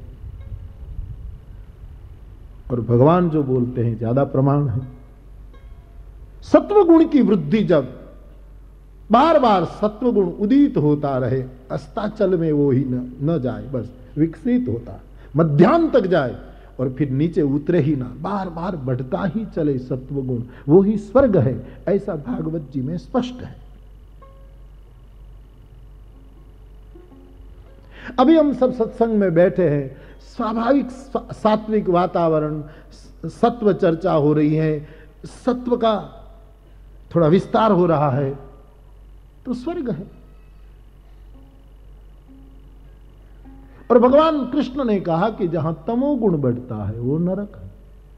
और भगवान जो बोलते हैं ज्यादा प्रमाण है। सत्व गुण की वृद्धि जब बार बार सत्व गुण उदित होता रहे, अस्ताचल में वो ही न जाए, बस विकसित होता, मध्यान्ह तक जाए और फिर नीचे उतरे ही ना, बार बार बढ़ता ही चले सत्व गुण, वो ही स्वर्ग है। ऐसा भागवत जी में स्पष्ट है। अभी हम सब सत्संग में बैठे हैं, स्वाभाविक सात्विक वातावरण, सत्व चर्चा हो रही है, सत्व का थोड़ा विस्तार हो रहा है, तो स्वर्ग है। और भगवान कृष्ण ने कहा कि जहां तमोगुण बढ़ता है वो नरक है,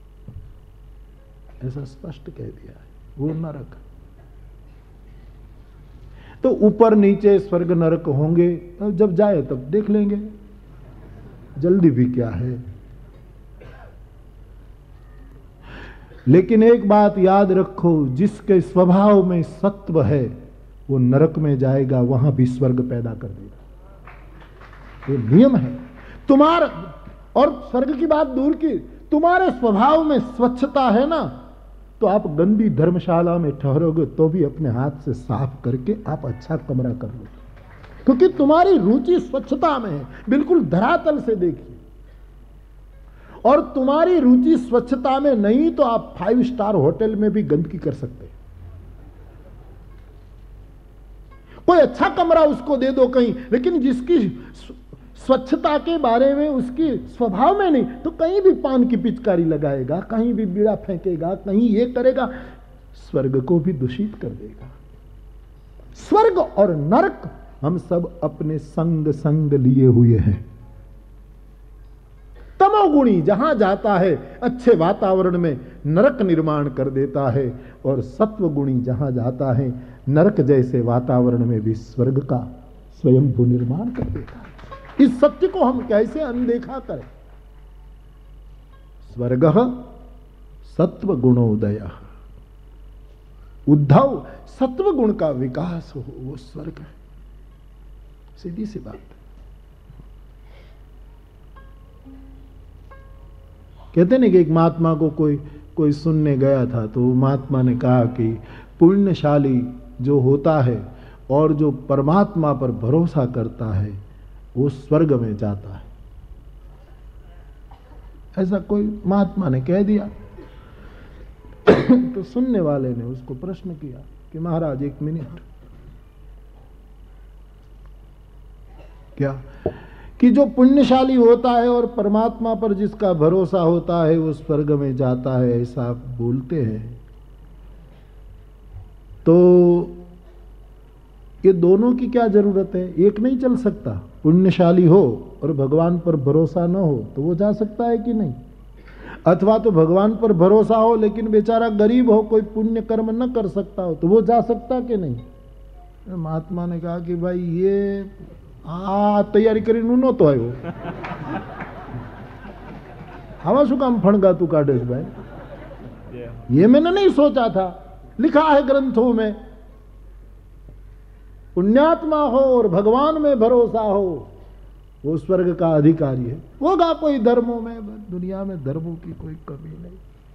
ऐसा स्पष्ट कह दिया है, वो नरक है। तो ऊपर नीचे स्वर्ग नरक होंगे, जब जाए तब देख लेंगे, जल्दी भी क्या है। लेकिन एक बात याद रखो, जिसके स्वभाव में सत्व है वो नरक में जाएगा, वहां भी स्वर्ग पैदा कर देगा। ये नियम है तुम्हारा। और स्वर्ग की बात दूर की, तुम्हारे स्वभाव में स्वच्छता है ना, तो आप गंदी धर्मशाला में ठहरोगे तो भी अपने हाथ से साफ करके आप अच्छा कमरा कर लो, क्योंकि तुम्हारी रुचि स्वच्छता में है। बिल्कुल धरातल से देखिए। और तुम्हारी रुचि स्वच्छता में नहीं तो आप 5 स्टार होटल में भी गंदगी कर सकते हैं। कोई अच्छा कमरा उसको दे दो कहीं, लेकिन जिसकी स्वच्छता के बारे में उसकी स्वभाव में नहीं, तो कहीं भी पान की पिचकारी लगाएगा, कहीं भी बीड़ा फेंकेगा, कहीं ये करेगा, स्वर्ग को भी दूषित कर देगा। स्वर्ग और नरक हम सब अपने संग लिए हुए हैं। तमोगुणी जहां जाता है अच्छे वातावरण में नरक निर्माण कर देता है, और सत्वगुणी जहां जाता है नरक जैसे वातावरण में भी स्वर्ग का स्वयंभू निर्माण कर देता है। इस सत्य को हम कैसे अनदेखा करें। स्वर्ग सत्व गुणोदय, उद्धव सत्व गुण का विकास हो वो स्वर्ग है। सीधी सी बात। कहते नहीं कि एक महात्मा को कोई सुनने गया था, तो महात्मा ने कहा कि पुण्यशाली जो होता है और जो परमात्मा पर भरोसा करता है वो स्वर्ग में जाता है। ऐसा कोई महात्मा ने कह दिया। तो सुनने वाले ने उसको प्रश्न किया कि महाराज 1 मिनट, क्या कि जो पुण्यशाली होता है और परमात्मा पर जिसका भरोसा होता है वो स्वर्ग में जाता है, ऐसा आप बोलते हैं, तो ये दोनों की क्या जरूरत है? एक नहीं चल सकता? पुण्यशाली हो और भगवान पर भरोसा न हो तो वो जा सकता है कि नहीं? अथवा तो भगवान पर भरोसा हो लेकिन बेचारा गरीब हो, कोई पुण्य कर्म न कर सकता हो, तो वो जा सकता कि नहीं? महात्मा ने कहा कि भाई ये તૈયારી કરીને હું નહોતો આવ્યો. આવા શું કામ ફણગાતું કાઢે ભાई? ये मैंने नहीं सोचा था. लिखा है ग्रंथों में, पुण्यात्मा हो और भगवान में भरोसा हो वो स्वर्ग का अधिकारी है. होगा कोई धर्मों में, दुनिया में धर्मों की कोई कमी नहीं.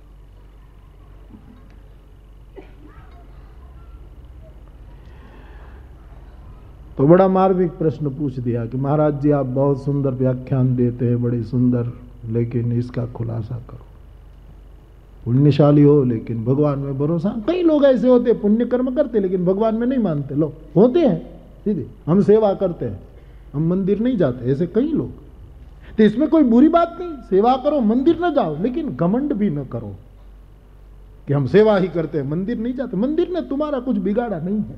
तो बड़ा मार्मिक प्रश्न पूछ दिया कि महाराज जी आप बहुत सुंदर व्याख्यान देते हैं, बड़ी सुंदर, लेकिन इसका खुलासा करो. पुण्यशाली हो लेकिन भगवान में भरोसा. कई लोग ऐसे होते हैं पुण्य कर्म करते लेकिन भगवान में नहीं मानते. लोग होते हैं सीधे, हम सेवा करते हैं, हम मंदिर नहीं जाते, ऐसे कई लोग. तो इसमें कोई बुरी बात नहीं, सेवा करो, मंदिर न जाओ, लेकिन घमंड भी न करो कि हम सेवा ही करते हैं, मंदिर नहीं जाते. मंदिर ने तुम्हारा कुछ बिगाड़ा नहीं है.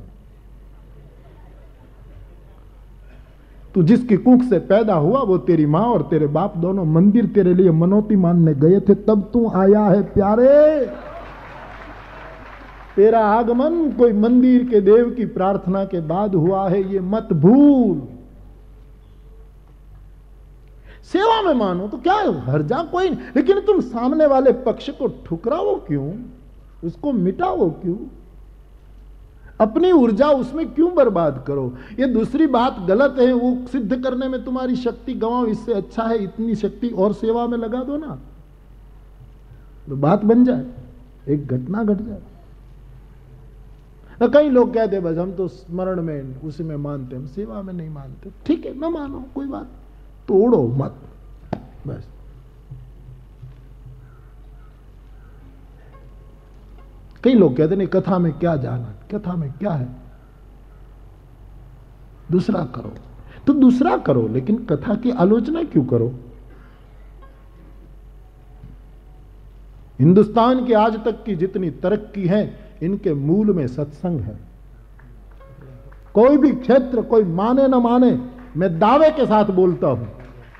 तू जिसकी कुख से पैदा हुआ वो तेरी मां और तेरे बाप दोनों मंदिर तेरे लिए मनौती मानने गए थे, तब तू आया है प्यारे. तेरा आगमन कोई मंदिर के देव की प्रार्थना के बाद हुआ है, ये मत भूल. सेवा में मानो तो क्या हर जा कोई नहीं, लेकिन तुम सामने वाले पक्ष को ठुकराओ क्यों, उसको मिटाओ क्यों, अपनी ऊर्जा उसमें क्यों बर्बाद करो. ये दूसरी बात गलत है. वो सिद्ध करने में तुम्हारी शक्ति गंवाओ, इससे अच्छा है इतनी शक्ति और सेवा में लगा दो ना, तो बात बन जाए, एक घटना घट जाए. कई लोग कहते हैं बस हम तो स्मरण में उसी में मानते, हम सेवा में नहीं मानते. ठीक है, न मानो, कोई बात, तोड़ो मत बस. कई लोग कहते नहीं कथा में क्या जाना, कथा में क्या है, दूसरा करो. तो दूसरा करो, लेकिन कथा की आलोचना क्यों करो. हिंदुस्तान की आज तक की जितनी तरक्की है इनके मूल में सत्संग है. कोई भी क्षेत्र, कोई माने न माने, मैं दावे के साथ बोलता हूं,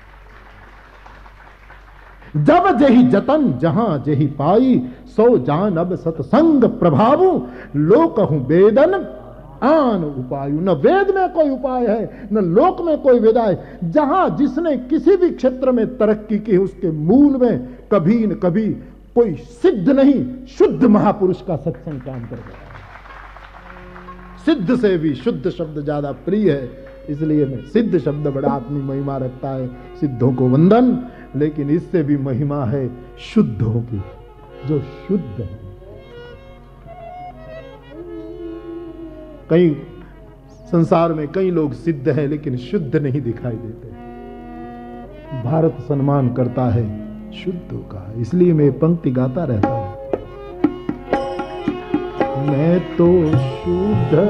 जब जही जतन जहां जही पाई, सो जान अब सत्संग प्रभावु, लोक हूं वेदन आन उपायु. न वेद में कोई उपाय है, न लोक में कोई विदाय. जहां जिसने किसी भी क्षेत्र में तरक्की की उसके मूल में कभी न कभी कोई सिद्ध नहीं, शुद्ध महापुरुष का सत्संग काम कर गया. सिद्ध से भी शुद्ध शब्द ज्यादा प्रिय है, इसलिए मैं सिद्ध शब्द बड़ा अपनी महिमा रखता है. सिद्धों को वंदन, लेकिन इससे भी महिमा है शुद्धों की, जो शुद्ध है. कई संसार में कई लोग सिद्ध हैं लेकिन शुद्ध नहीं दिखाई देते. भारत सम्मान करता है शुद्धों का, इसलिए मैं पंक्ति गाता रहता हूं. मैं तो शुद्ध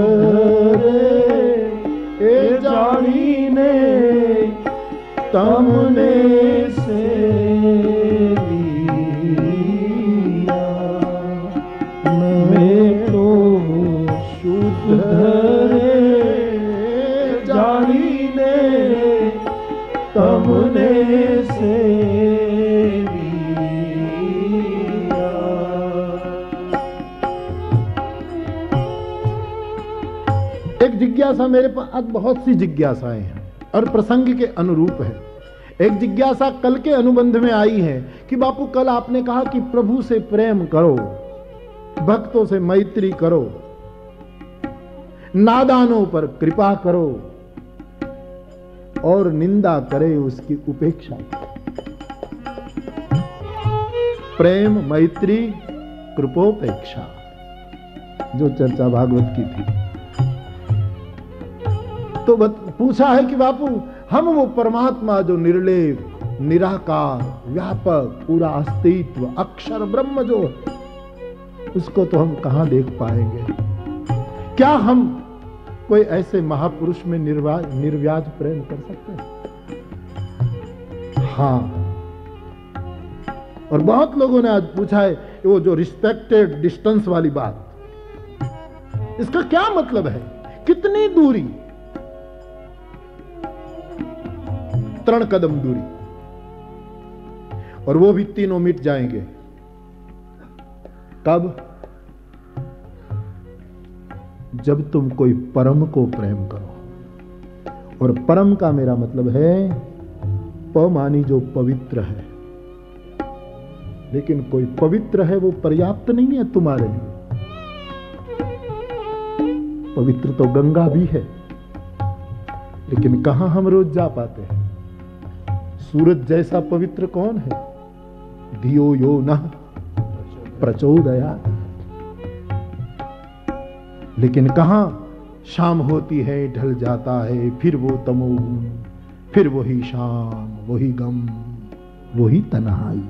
रे जानी ने तमने से लिया. मैं तो शुद्ध रे जानी ने तमने से एक जिज्ञासा मेरे पास, आज बहुत सी जिज्ञासाएं हैं और प्रसंग के अनुरूप है. एक जिज्ञासा कल के अनुबंध में आई है कि बापू कल आपने कहा कि प्रभु से प्रेम करो, भक्तों से मैत्री करो, नादानों पर कृपा करो और निंदा करे उसकी उपेक्षा करो. प्रेम, मैत्री, कृपोपेक्षा, जो चर्चा भागवत की थी. तो पूछा है कि बापू हम वो परमात्मा जो निर्लेप, निराकार, व्यापक, पूरा अस्तित्व, अक्षर ब्रह्म जो है, उसको तो हम कहां देख पाएंगे. क्या हम कोई ऐसे महापुरुष में निर्व्याज प्रेम कर सकते हैं? हाँ. और बहुत लोगों ने आज पूछा है वो जो रिस्पेक्टेड डिस्टेंस वाली बात, इसका क्या मतलब है? कितनी दूरी? 3 कदम दूरी, और वो भी तीनों मिट जाएंगे. कब? जब तुम कोई परम को प्रेम करो, और परम का मेरा मतलब है प मानी जो पवित्र है। लेकिन कोई पवित्र है वो पर्याप्त नहीं है तुम्हारे लिए। पवित्र तो गंगा भी है, लेकिन कहां हम रोज जा पाते हैं। सूरज जैसा पवित्र कौन है? धियो यो नः प्रचोदयात्। लेकिन कहां शाम होती है, ढल जाता है, फिर वो तमोगुण, फिर वही शाम, वही गम, वही तन्हाई।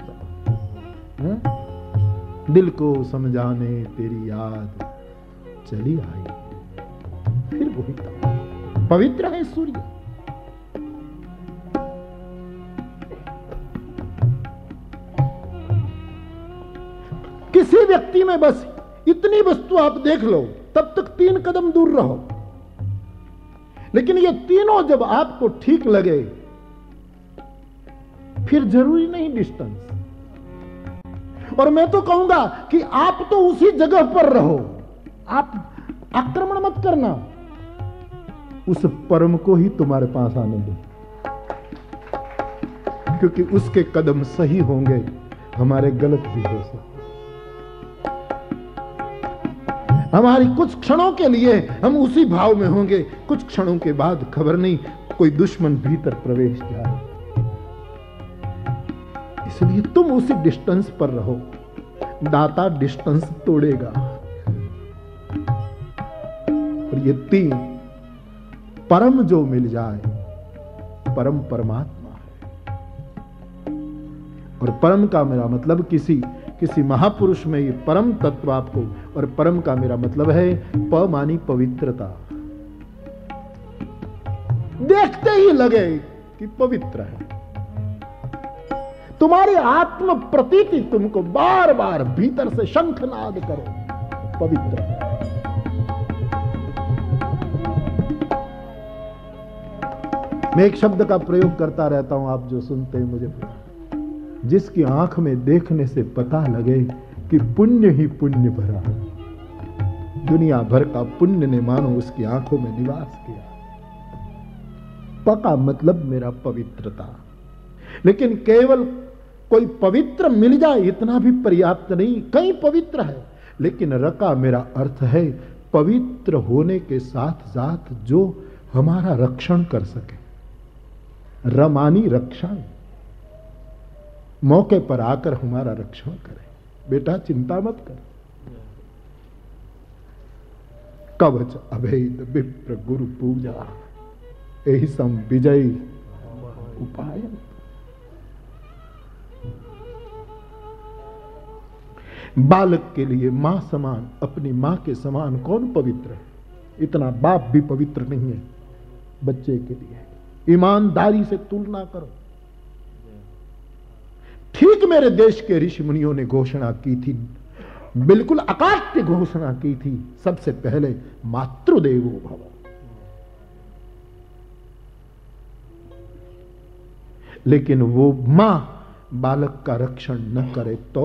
दिल को समझाने तेरी याद चली आई, फिर वही तन्हाई। पवित्र है सूर्य। किसी व्यक्ति में बस इतनी वस्तु आप देख लो, तब तक 3 कदम दूर रहो। लेकिन ये तीनों जब आपको ठीक लगे, फिर जरूरी नहीं डिस्टेंस। और मैं तो कहूंगा कि आप तो उसी जगह पर रहो, आप आक्रमण मत करना, उस परम को ही तुम्हारे पास आने दो। क्योंकि उसके कदम सही होंगे, हमारे गलत भी हो सकते। हमारी कुछ क्षणों के लिए हम उसी भाव में होंगे, कुछ क्षणों के बाद खबर नहीं कोई दुश्मन भीतर प्रवेश जाए। इसलिए तुम उसी डिस्टेंस पर रहो। दाता डिस्टेंस तोड़ेगा। और ये 3 परम जो मिल जाए, परम परमात्मा है। और परम का मेरा मतलब किसी महापुरुष में ये परम तत्व आपको, और परम का मेरा मतलब है प मानी पवित्रता। देखते ही लगे कि पवित्र है। तुम्हारी आत्म प्रतीति तुमको बार बार भीतर से शंखनाद करो, पवित्र है। मैं एक शब्द का प्रयोग करता रहता हूं, आप जो सुनते हैं मुझे, जिसकी आंख में देखने से पता लगे कि पुण्य ही पुण्य भरा है। दुनिया भर का पुण्य ने मानो उसकी आंखों में निवास किया। पका मतलब मेरा पवित्रता। लेकिन केवल कोई पवित्र मिल जाए इतना भी पर्याप्त नहीं। कई पवित्र है, लेकिन रका मेरा अर्थ है पवित्र होने के साथ साथ जो हमारा रक्षण कर सके। रमानी रक्षण, मौके पर आकर हमारा रक्षण करे। बेटा चिंता मत कर। कवच अभेद विप्र गुरु पूजा, यही सम विजय उपाय। बालक के लिए मां समान, अपनी मां के समान कौन पवित्र है? इतना बाप भी पवित्र नहीं है बच्चे के लिए। ईमानदारी से तुलना करो। ठीक मेरे देश के ऋषि मुनियों ने घोषणा की थी, बिल्कुल अकाट्य घोषणा की थी, सबसे पहले मातृदेवो भव। लेकिन वो मां बालक का रक्षण न करे तो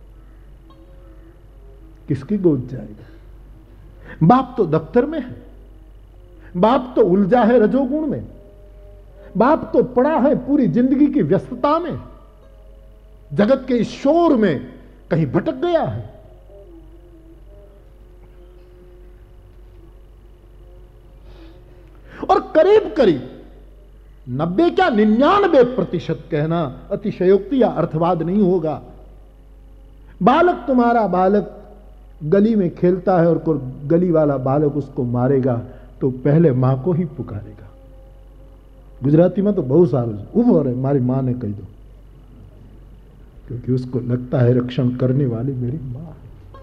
किसकी गोद जाएगा? बाप तो दफ्तर में है, बाप तो उलझा है रजोगुण में, बाप तो पड़ा है पूरी जिंदगी की व्यस्तता में, जगत के इस शोर में कहीं भटक गया है। और करीब करीब 90 क्या 99% कहना अतिशयोक्ति या अर्थवाद नहीं होगा। बालक, तुम्हारा बालक गली में खेलता है और कोई गली वाला बालक उसको मारेगा तो पहले मां को ही पुकारेगा। गुजराती में तो बहुत सारे उभो रहे मारी मां ने कही दो, क्योंकि उसको लगता है रक्षण करने वाली मेरी मां।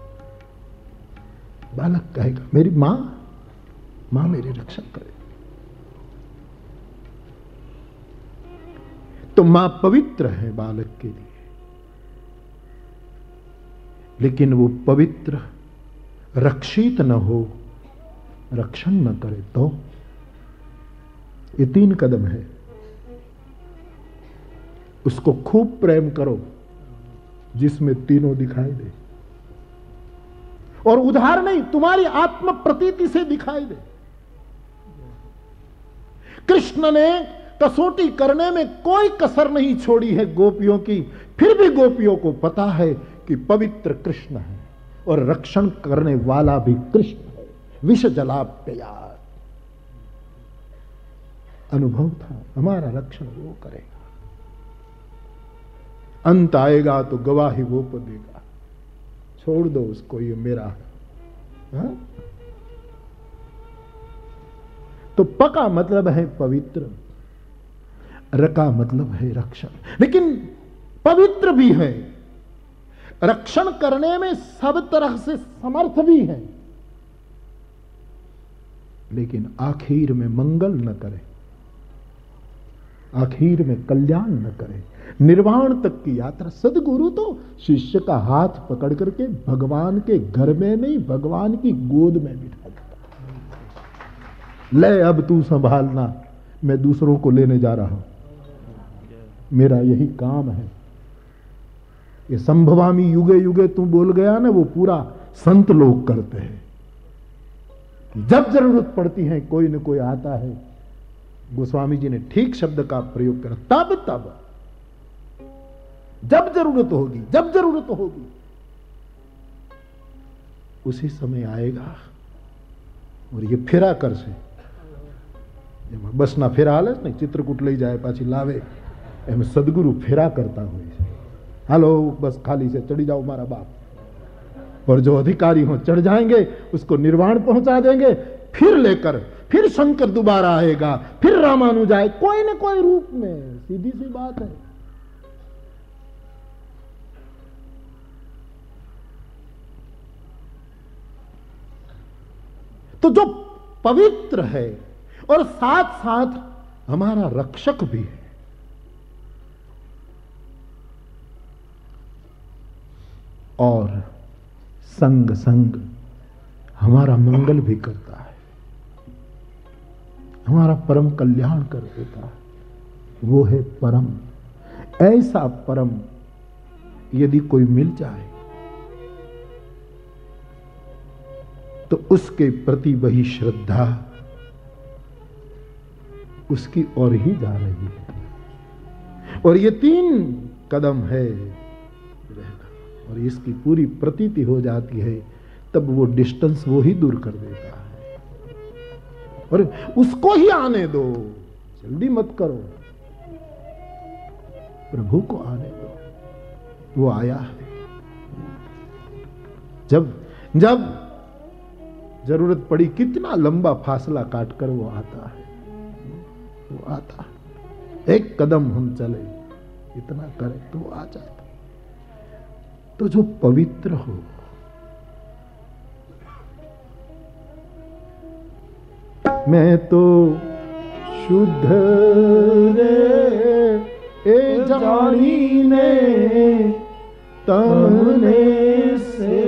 बालक कहेगा मेरी मां, मां मेरे रक्षण करे। तो मां पवित्र है बालक के लिए, लेकिन वो पवित्र रक्षित न हो, रक्षण न करे तो। ये 3 कदम है। उसको खूब प्रेम करो जिसमें तीनों दिखाई दे, और उधार नहीं, तुम्हारी आत्म प्रतीति से दिखाई दे। कृष्ण कृष्ण ने कसौटी करने में कोई कसर नहीं छोड़ी है गोपियों की, फिर भी गोपियों को पता है कि पवित्र कृष्ण है और रक्षण करने वाला भी कृष्ण है। विष जलाप्ययात् अनुभव था, हमारा रक्षण वो करेगा, अंत आएगा तो गवाही वो को देगा, छोड़ दो उसको, ये मेरा है। हा? तो पका मतलब है पवित्र, रका मतलब है रक्षण, लेकिन पवित्र भी है, रक्षण करने में सब तरह से समर्थ भी है, लेकिन आखिर में मंगल न करे, आखिर में कल्याण न करे, निर्वाण तक की यात्रा। सदगुरु तो शिष्य का हाथ पकड़ करके भगवान के घर में नहीं, भगवान की गोद में बिठा देता, ले अब तू संभालना, मैं दूसरों को लेने जा रहा हूं, मेरा यही काम है। ये संभवामी युगे युगे तू बोल गया ना, वो पूरा संत लोग करते हैं कि जब जरूरत पड़ती है कोई न कोई आता है। गोस्वामी जी ने ठीक शब्द का प्रयोग करा, तब तब, जब जरूरत होगी, जब जरूरत होगी उसी समय आएगा। और ये फेरा कर से बस ना फेरा हाल नहीं, चित्रकूट ले जाए पाછી लावे, एम सदगुरु फेरा करता हो। हालो बस खाली से चढ़ी जाओ मारा बाप, और जो अधिकारी हो चढ़ जाएंगे, उसको निर्वाण पहुंचा देंगे, फिर लेकर फिर शंकर दोबारा आएगा, फिर रामानुज आए, कोई न कोई रूप में। सीधी सी बात है। तो जो पवित्र है और साथ साथ हमारा रक्षक भी है, और संग संग हमारा मंगल भी करता है, हमारा परम कल्याण कर देता है, वो है परम। ऐसा परम यदि कोई मिल जाए तो उसके प्रति वही श्रद्धा उसकी ओर ही जा रही है। और ये 3 कदम है रहना, और इसकी पूरी प्रतीति हो जाती है, तब वो डिस्टेंस वो ही दूर कर देता है। और उसको ही आने दो, जल्दी मत करो, प्रभु को आने दो, वो आया है। जब जब जरूरत पड़ी, कितना लंबा फासला काटकर वो आता है, वो आता है। एक कदम हम चले, इतना करें तो वो आ जाता। तो जो पवित्र हो, मैं तो शुद्ध रे ए जानी ने तमने से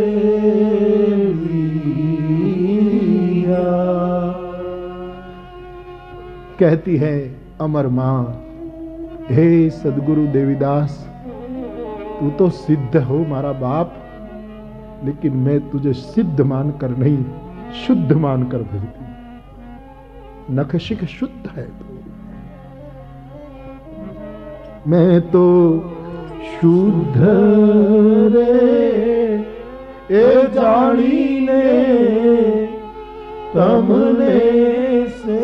लिया। कहती है अमर मां, हे सदगुरु देवीदास, तू तो सिद्ध हो मारा बाप, लेकिन मैं तुझे सिद्ध मानकर नहीं, शुद्ध मानकर भेजती। नखशिख शुद्ध है तू, मैं तो शुद्ध रे ए जानी ने तमने से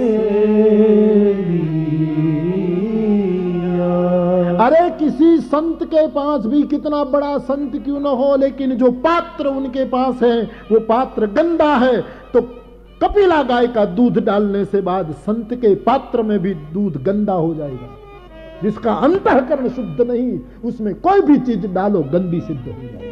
लिया। अरे किसी संत के पास भी कितना बड़ा संत क्यों न हो, लेकिन जो पात्र उनके पास है वो पात्र गंदा है, तो कपिला गाय का दूध डालने से बाद संत के पात्र में भी दूध गंदा हो जाएगा। जिसका अंतःकरण शुद्ध नहीं, उसमें कोई भी चीज डालो गंदी सिद्ध हो जाएगी।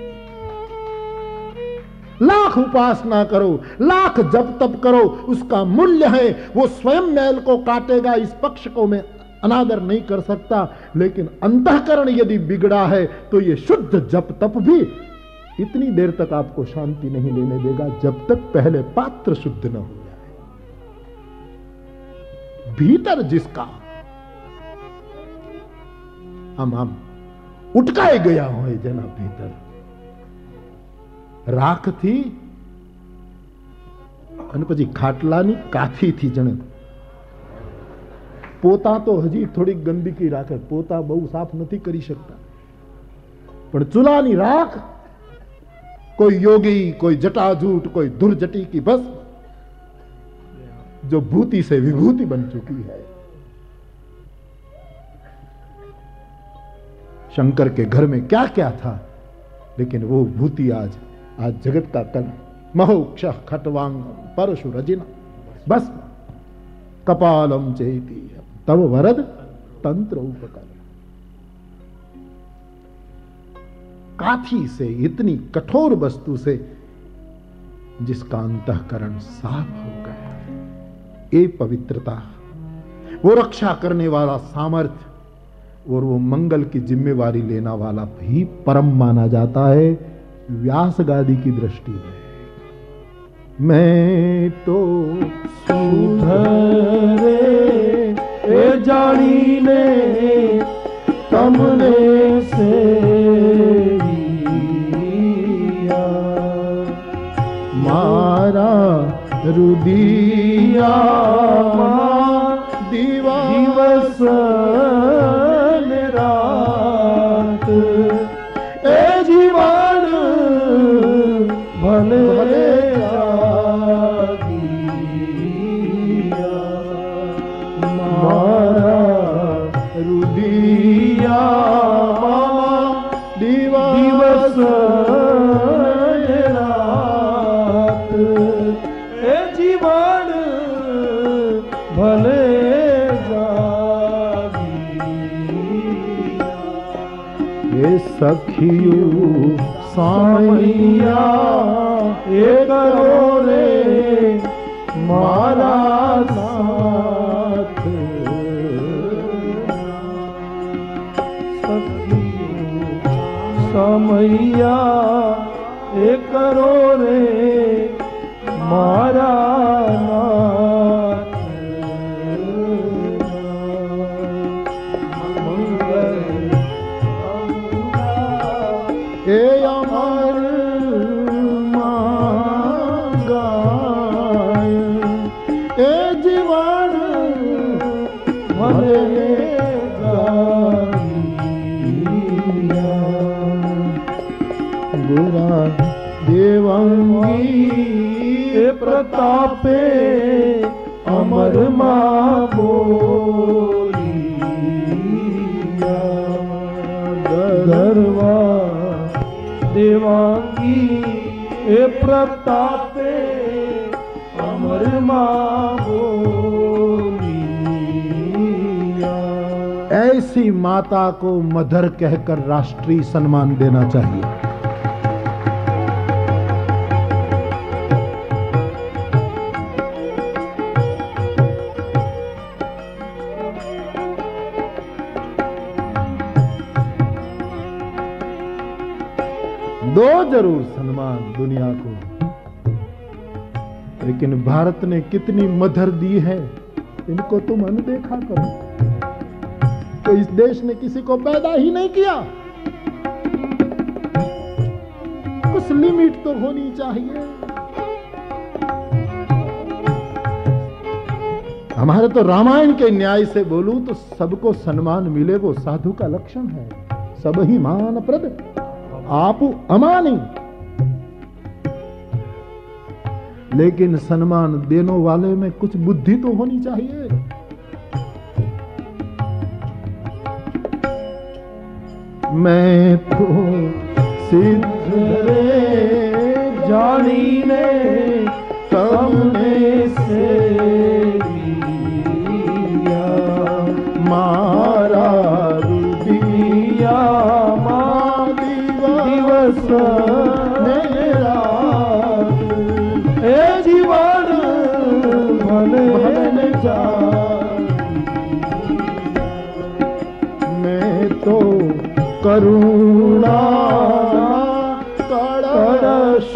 लाख उपासना करो, लाख जप तप करो, उसका मूल्य है वो स्वयं मैल को काटेगा। इस पक्ष को मैं अनादर नहीं कर सकता, लेकिन अंतःकरण यदि बिगड़ा है तो ये शुद्ध जप तप भी इतनी देर तक आपको शांति नहीं लेने देगा, जब तक पहले पात्र शुद्ध न हो जाए। भीतर जिसका हम उटकाए गया हो जना भीतर राख थी અને પછી ખાટલાની કાથી થી જણે પોતા તો હજી થોડીક ગંદકી રાખે, પોતા બહુ સાફ નથી કરી શકતા, પણ ચૂલાની રાખ कोई योगी, कोई जटाजूट, कोई धुरजटी की बस जो भूति से विभूति बन चुकी है। शंकर के घर में क्या क्या था, लेकिन वो भूति आज जगत का कल महोक्ष खटवांग परशु रजिना बस कपालम चेती तब वरद तंत्र उपकर। काठी से, इतनी कठोर वस्तु से जिसका अंतःकरण साफ हो गया, ये पवित्रता, वो रक्षा करने वाला सामर्थ्य और वो मंगल की जिम्मेवारी लेना वाला भी परम माना जाता है व्यास गादी की दृष्टि में। मैं तो सुधरे ए जानी ने तमने से मारा रुदिया दिवस रात ए जीवन भले भले मारा रुदिया दिवस सखियू सामैया ए करो रे मारा साथ, सखियू सामैया ए करो रे मारा प्रतापे अमर मां बोली गरवा देवांगी ए प्रतापे अमर मां बोली। ऐसी माता को मदर कहकर राष्ट्रीय सम्मान देना चाहिए। दो जरूर सम्मान दुनिया को, लेकिन भारत ने कितनी मदर दी है इनको तुम अनदेखा करो। तो इस देश ने किसी को पैदा ही नहीं किया, कुछ लिमिट तो होनी चाहिए। हमारे तो रामायण के न्याय से बोलूं तो सबको सम्मान मिले वो साधु का लक्षण है। सब ही मान प्रद आप अमानी, लेकिन सम्मान देने वाले में कुछ बुद्धि तो होनी चाहिए। मैं तो सिद्ध रे जानी ने तमने से मारा रुदिया दिवस ए जीवन भले भले जा। मैं तो करुणा कड़श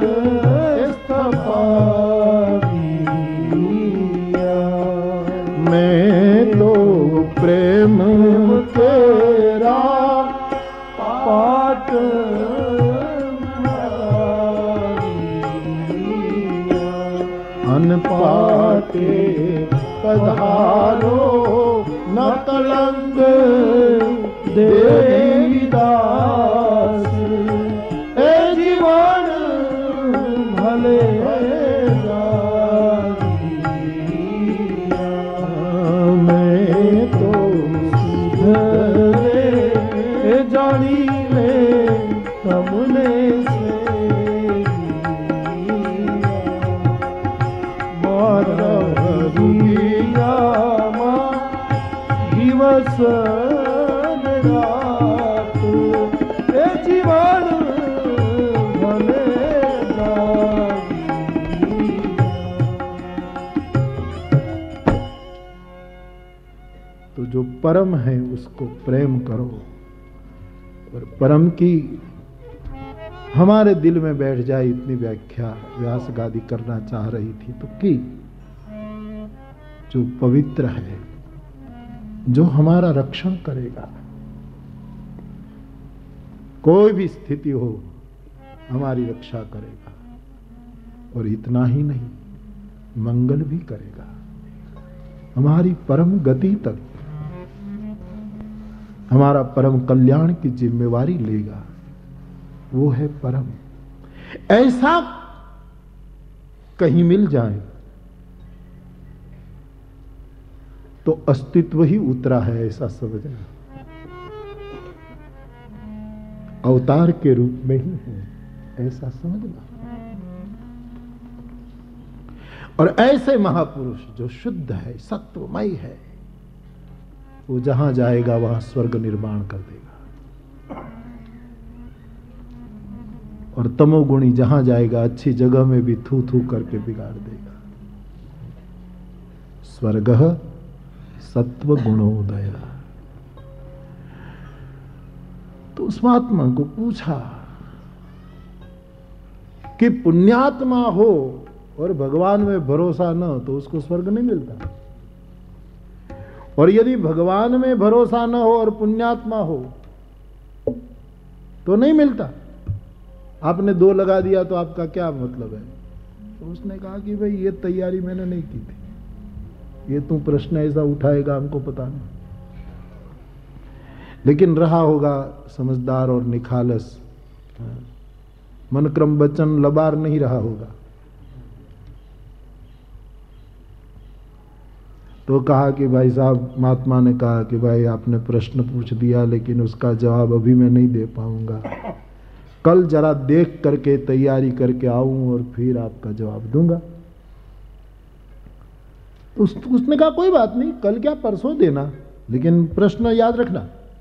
मैं तो प्रेम तेरा पाठ अन पाटे पधारो कलंक देवीदास ए जीवन भले मैं तो सुधरे जानी ले तमने से दिवस रात ए जीवन भले तो जो परम है उसको प्रेम करो। और परम की हमारे दिल में बैठ जाए इतनी व्याख्या व्यास गादी करना चाह रही थी तो की। जो पवित्र है, जो हमारा रक्षण करेगा, कोई भी स्थिति हो हमारी रक्षा करेगा। और इतना ही नहीं, मंगल भी करेगा, हमारी परम गति तक हमारा परम कल्याण की जिम्मेवारी लेगा। वो है परम। ऐसा कहीं मिल जाए तो अस्तित्व ही उतरा है ऐसा समझना, अवतार के रूप में ही है ऐसा समझना। और ऐसे महापुरुष जो शुद्ध है, सत्वमय है, वो जहां जाएगा वहां स्वर्ग निर्माण कर देगा। और तमोगुणी जहां जाएगा अच्छी जगह में भी थू थू करके बिगाड़ देगा। स्वर्ग सत्व गुणोदय। तो उस महात्मा को पूछा कि पुण्यात्मा हो और भगवान में भरोसा न हो तो उसको स्वर्ग नहीं मिलता, और यदि भगवान में भरोसा न हो और पुण्यात्मा हो तो नहीं मिलता। आपने 2 लगा दिया तो आपका क्या मतलब है? तो उसने कहा कि भाई ये तैयारी मैंने नहीं की थी, ये तू प्रश्न ऐसा उठाएगा हमको पता नहीं, लेकिन रहा होगा समझदार और निखालस, मन क्रम वचन लबार नहीं रहा होगा। तो कहा कि भाई साहब, महात्मा ने कहा कि भाई आपने प्रश्न पूछ दिया लेकिन उसका जवाब अभी मैं नहीं दे पाऊंगा, कल जरा देख करके तैयारी करके आऊं और फिर आपका जवाब दूंगा। उसने कहा कोई बात नहीं, कल क्या परसों देना, लेकिन प्रश्न याद रखना,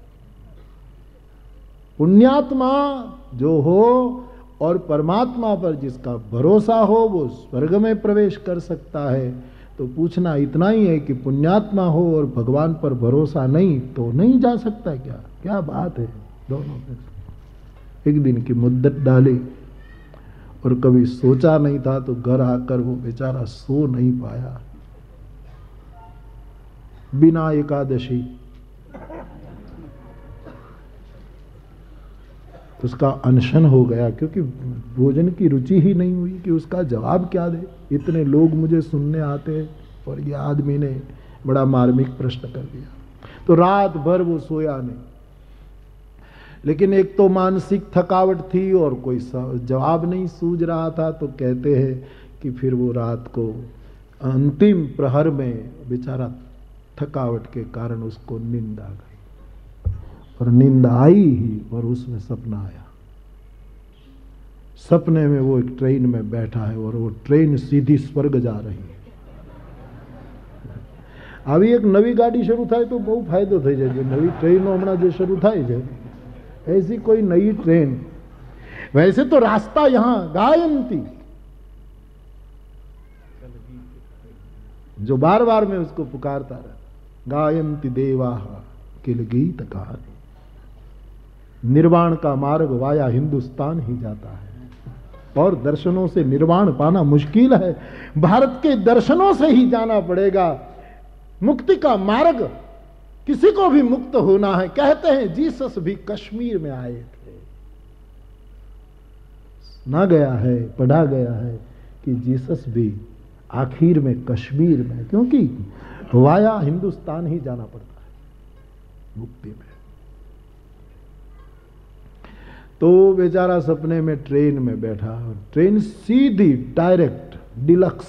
पुण्यात्मा जो हो और परमात्मा पर जिसका भरोसा हो वो स्वर्ग में प्रवेश कर सकता है। तो पूछना इतना ही है कि पुण्यात्मा हो और भगवान पर भरोसा नहीं तो नहीं जा सकता क्या? क्या बात है। दोनों में एक दिन की मुद्दत डाली और कभी सोचा नहीं था तो घर आकर वो बेचारा सो नहीं पाया, बिना एकादशी। उसका अनशन हो गया क्योंकि भोजन की रुचि ही नहीं हुई कि उसका जवाब क्या दे। इतने लोग मुझे सुनने आते और ये आदमी ने बड़ा मार्मिक प्रश्न कर दिया। तो रात भर वो सोया नहीं, लेकिन एक तो मानसिक थकावट थी और कोई जवाब नहीं सूझ रहा था। तो कहते हैं कि फिर वो रात को अंतिम प्रहर में बेचारा थकावट के कारण उसको नींद आ गई, और नींद आई ही और उसमें सपना आया। सपने में वो एक ट्रेन में बैठा है और वो ट्रेन सीधी स्वर्ग जा रही है। अभी एक नवी गाड़ी शुरू થાય तो बहुत फायदो થઈ જાય। नवी ट्रेनों हमारा जो शुरू થાય છે ऐसी कोई नई ट्रेन। वैसे तो रास्ता यहां गायंती, जो बार बार में उसको पुकारता रहा, गायंती देवा किल गीत कहानी। निर्वाण का मार्ग वाया हिंदुस्तान ही जाता है, और दर्शनों से निर्वाण पाना मुश्किल है। भारत के दर्शनों से ही जाना पड़ेगा। मुक्ति का मार्ग, किसी को भी मुक्त होना है। कहते हैं जीसस भी कश्मीर में आए थे। सुना गया है, पढ़ा गया है कि जीसस भी आखिर में कश्मीर में, क्योंकि वाया हिंदुस्तान ही जाना पड़ता है। मुक्ति में। तो बेचारा सपने में ट्रेन में बैठा और ट्रेन सीधी डायरेक्ट डिलक्स,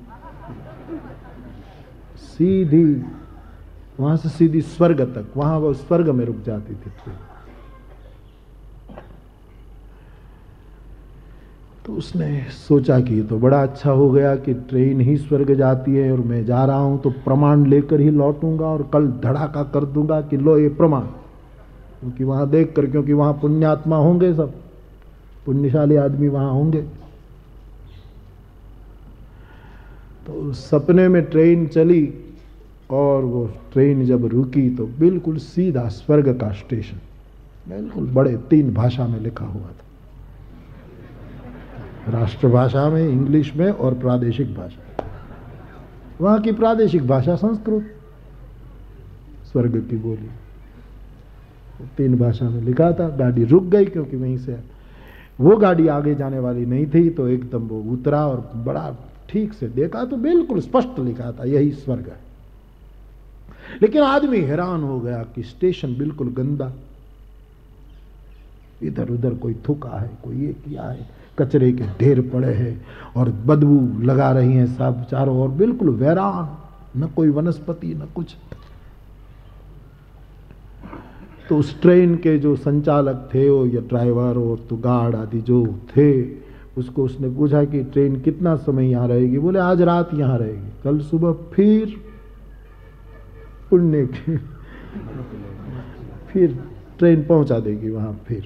सीधी वहां से सीधी स्वर्ग तक, वहां वो स्वर्ग में रुक जाती थी ट्रेन। तो उसने सोचा कि ये तो बड़ा अच्छा हो गया कि ट्रेन ही स्वर्ग जाती है और मैं जा रहा हूं तो प्रमाण लेकर ही लौटूंगा और कल धड़ाका कर दूंगा कि लो ये प्रमाण, क्योंकि वहां देख कर, क्योंकि वहां पुण्यात्मा होंगे, सब पुण्यशाली आदमी वहां होंगे। तो सपने में ट्रेन चली और वो ट्रेन जब रुकी तो बिल्कुल सीधा स्वर्ग का स्टेशन, बिल्कुल बड़े 3 भाषा में लिखा हुआ था, राष्ट्रभाषा में, इंग्लिश में और प्रादेशिक भाषा। वहां की प्रादेशिक भाषा संस्कृत, स्वर्ग की बोली, 3 भाषा में लिखा था। गाड़ी रुक गई क्योंकि वहीं से वो गाड़ी आगे जाने वाली नहीं थी, तो एकदम वो उतरा और बड़ा ठीक से देखा तो बिल्कुल स्पष्ट लिखा था यही स्वर्ग है। लेकिन आदमी हैरान हो गया कि स्टेशन बिल्कुल गंदा, इधर उधर कोई थूका है, कोई ये किया है, कचरे के ढेर पड़े हैं और बदबू लगा रही हैं सब चारों ओर, बिल्कुल वीरान, न कोई वनस्पति न कुछ। तो उस ट्रेन के जो संचालक थे वो, या ड्राइवर और तो गार्ड आदि जो थे, उसको उसने पूछा कि ट्रेन कितना समय यहाँ रहेगी? बोले आज रात यहाँ रहेगी, कल सुबह फिर पुण्य की फिर ट्रेन पहुंचा देगी वहां फिर।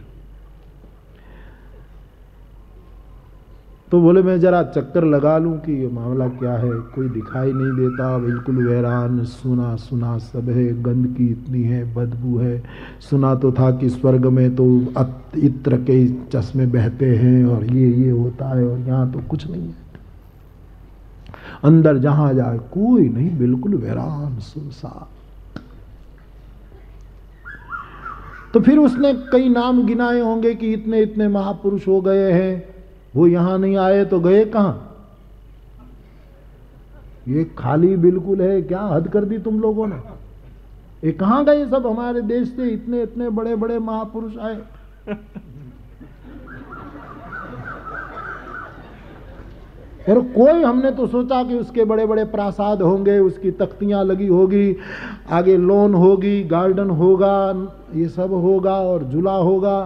तो बोले मैं जरा चक्कर लगा लूं कि ये मामला क्या है, कोई दिखाई नहीं देता, बिल्कुल वीरान, सुना सुना सब है, गंदगी इतनी है, बदबू है। सुना तो था कि स्वर्ग में तो इत्र के चश्मे बहते हैं और ये होता है, और यहाँ तो कुछ नहीं है, अंदर जहां जाए कोई नहीं, बिल्कुल वीरान सुनसान। तो फिर उसने कई नाम गिनाए होंगे कि इतने इतने महापुरुष हो गए हैं, वो यहां नहीं आए तो गए कहां? ये खाली बिल्कुल है, क्या हद कर दी तुम लोगों ने? ये कहां गए सब? हमारे देश से इतने इतने बड़े बड़े महापुरुष आए। और कोई, हमने तो सोचा कि उसके बड़े बड़े प्रासाद होंगे, उसकी तख्तियां लगी होगी, आगे लॉन होगी, गार्डन होगा, ये सब होगा और झूला होगा।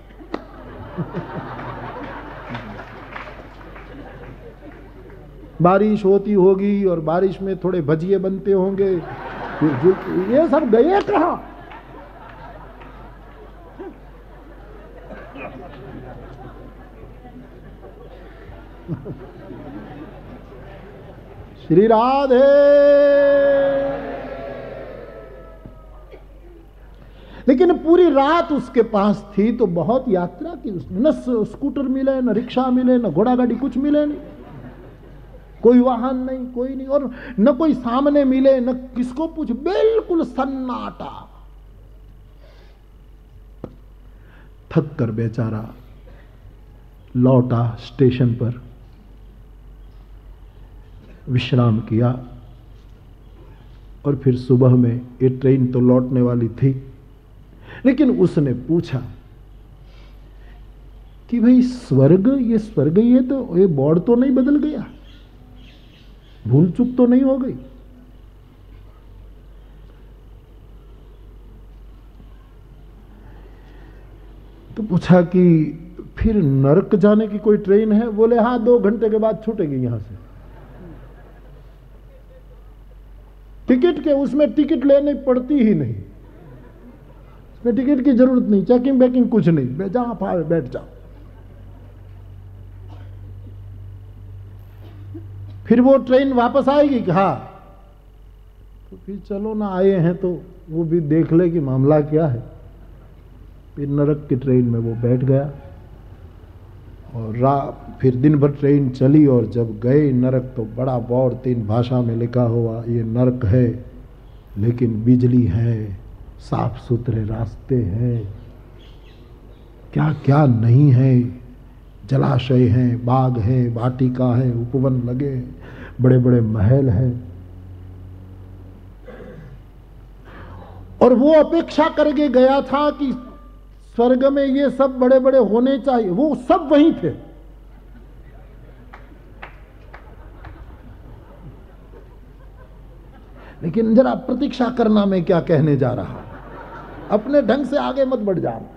बारिश होती होगी और बारिश में थोड़े भजिए बनते होंगे, ये सब गए कहां? श्री राधे। लेकिन पूरी रात उसके पास थी तो बहुत यात्रा की उसने, न स्कूटर मिले, न रिक्शा मिले, न घोड़ा गाड़ी, कुछ मिले नहीं, कोई वाहन नहीं, कोई नहीं, और न कोई सामने मिले, न किसको पूछ, बिल्कुल सन्नाटा। थक कर बेचारा लौटा स्टेशन पर, विश्राम किया, और फिर सुबह में ये ट्रेन तो लौटने वाली थी। लेकिन उसने पूछा कि भाई स्वर्ग, ये स्वर्ग ही है तो ये बोर्ड तो नहीं बदल गया, भूल चूक तो नहीं हो गई? तो पूछा कि फिर नरक जाने की कोई ट्रेन है? बोले हाँ, 2 घंटे के बाद छूटेगी यहां से। टिकट के, उसमें टिकट लेनी पड़ती ही नहीं, उसमें टिकट की जरूरत नहीं, चेकिंग बैकिंग कुछ नहीं, जहां पाए बैठ जाओ। फिर वो ट्रेन वापस आएगी कि हाँ? तो फिर चलो ना, आए हैं तो वो भी देख ले कि मामला क्या है। फिर नरक की ट्रेन में वो बैठ गया और फिर दिन भर ट्रेन चली, और जब गए नरक तो बड़ा बोर्ड 3 भाषा में लिखा हुआ, ये नरक है लेकिन बिजली है, साफ सुथरे रास्ते हैं, क्या क्या नहीं है, जलाशय हैं, बाग हैं, वाटिका है, उपवन लगे, बड़े बड़े महल हैं। और वो अपेक्षा करके गया था कि स्वर्ग में ये सब बड़े बड़े होने चाहिए, वो सब वहीं थे। लेकिन जरा प्रतीक्षा करना मैं क्या कहने जा रहा हूं, अपने ढंग से आगे मत बढ़ जाना।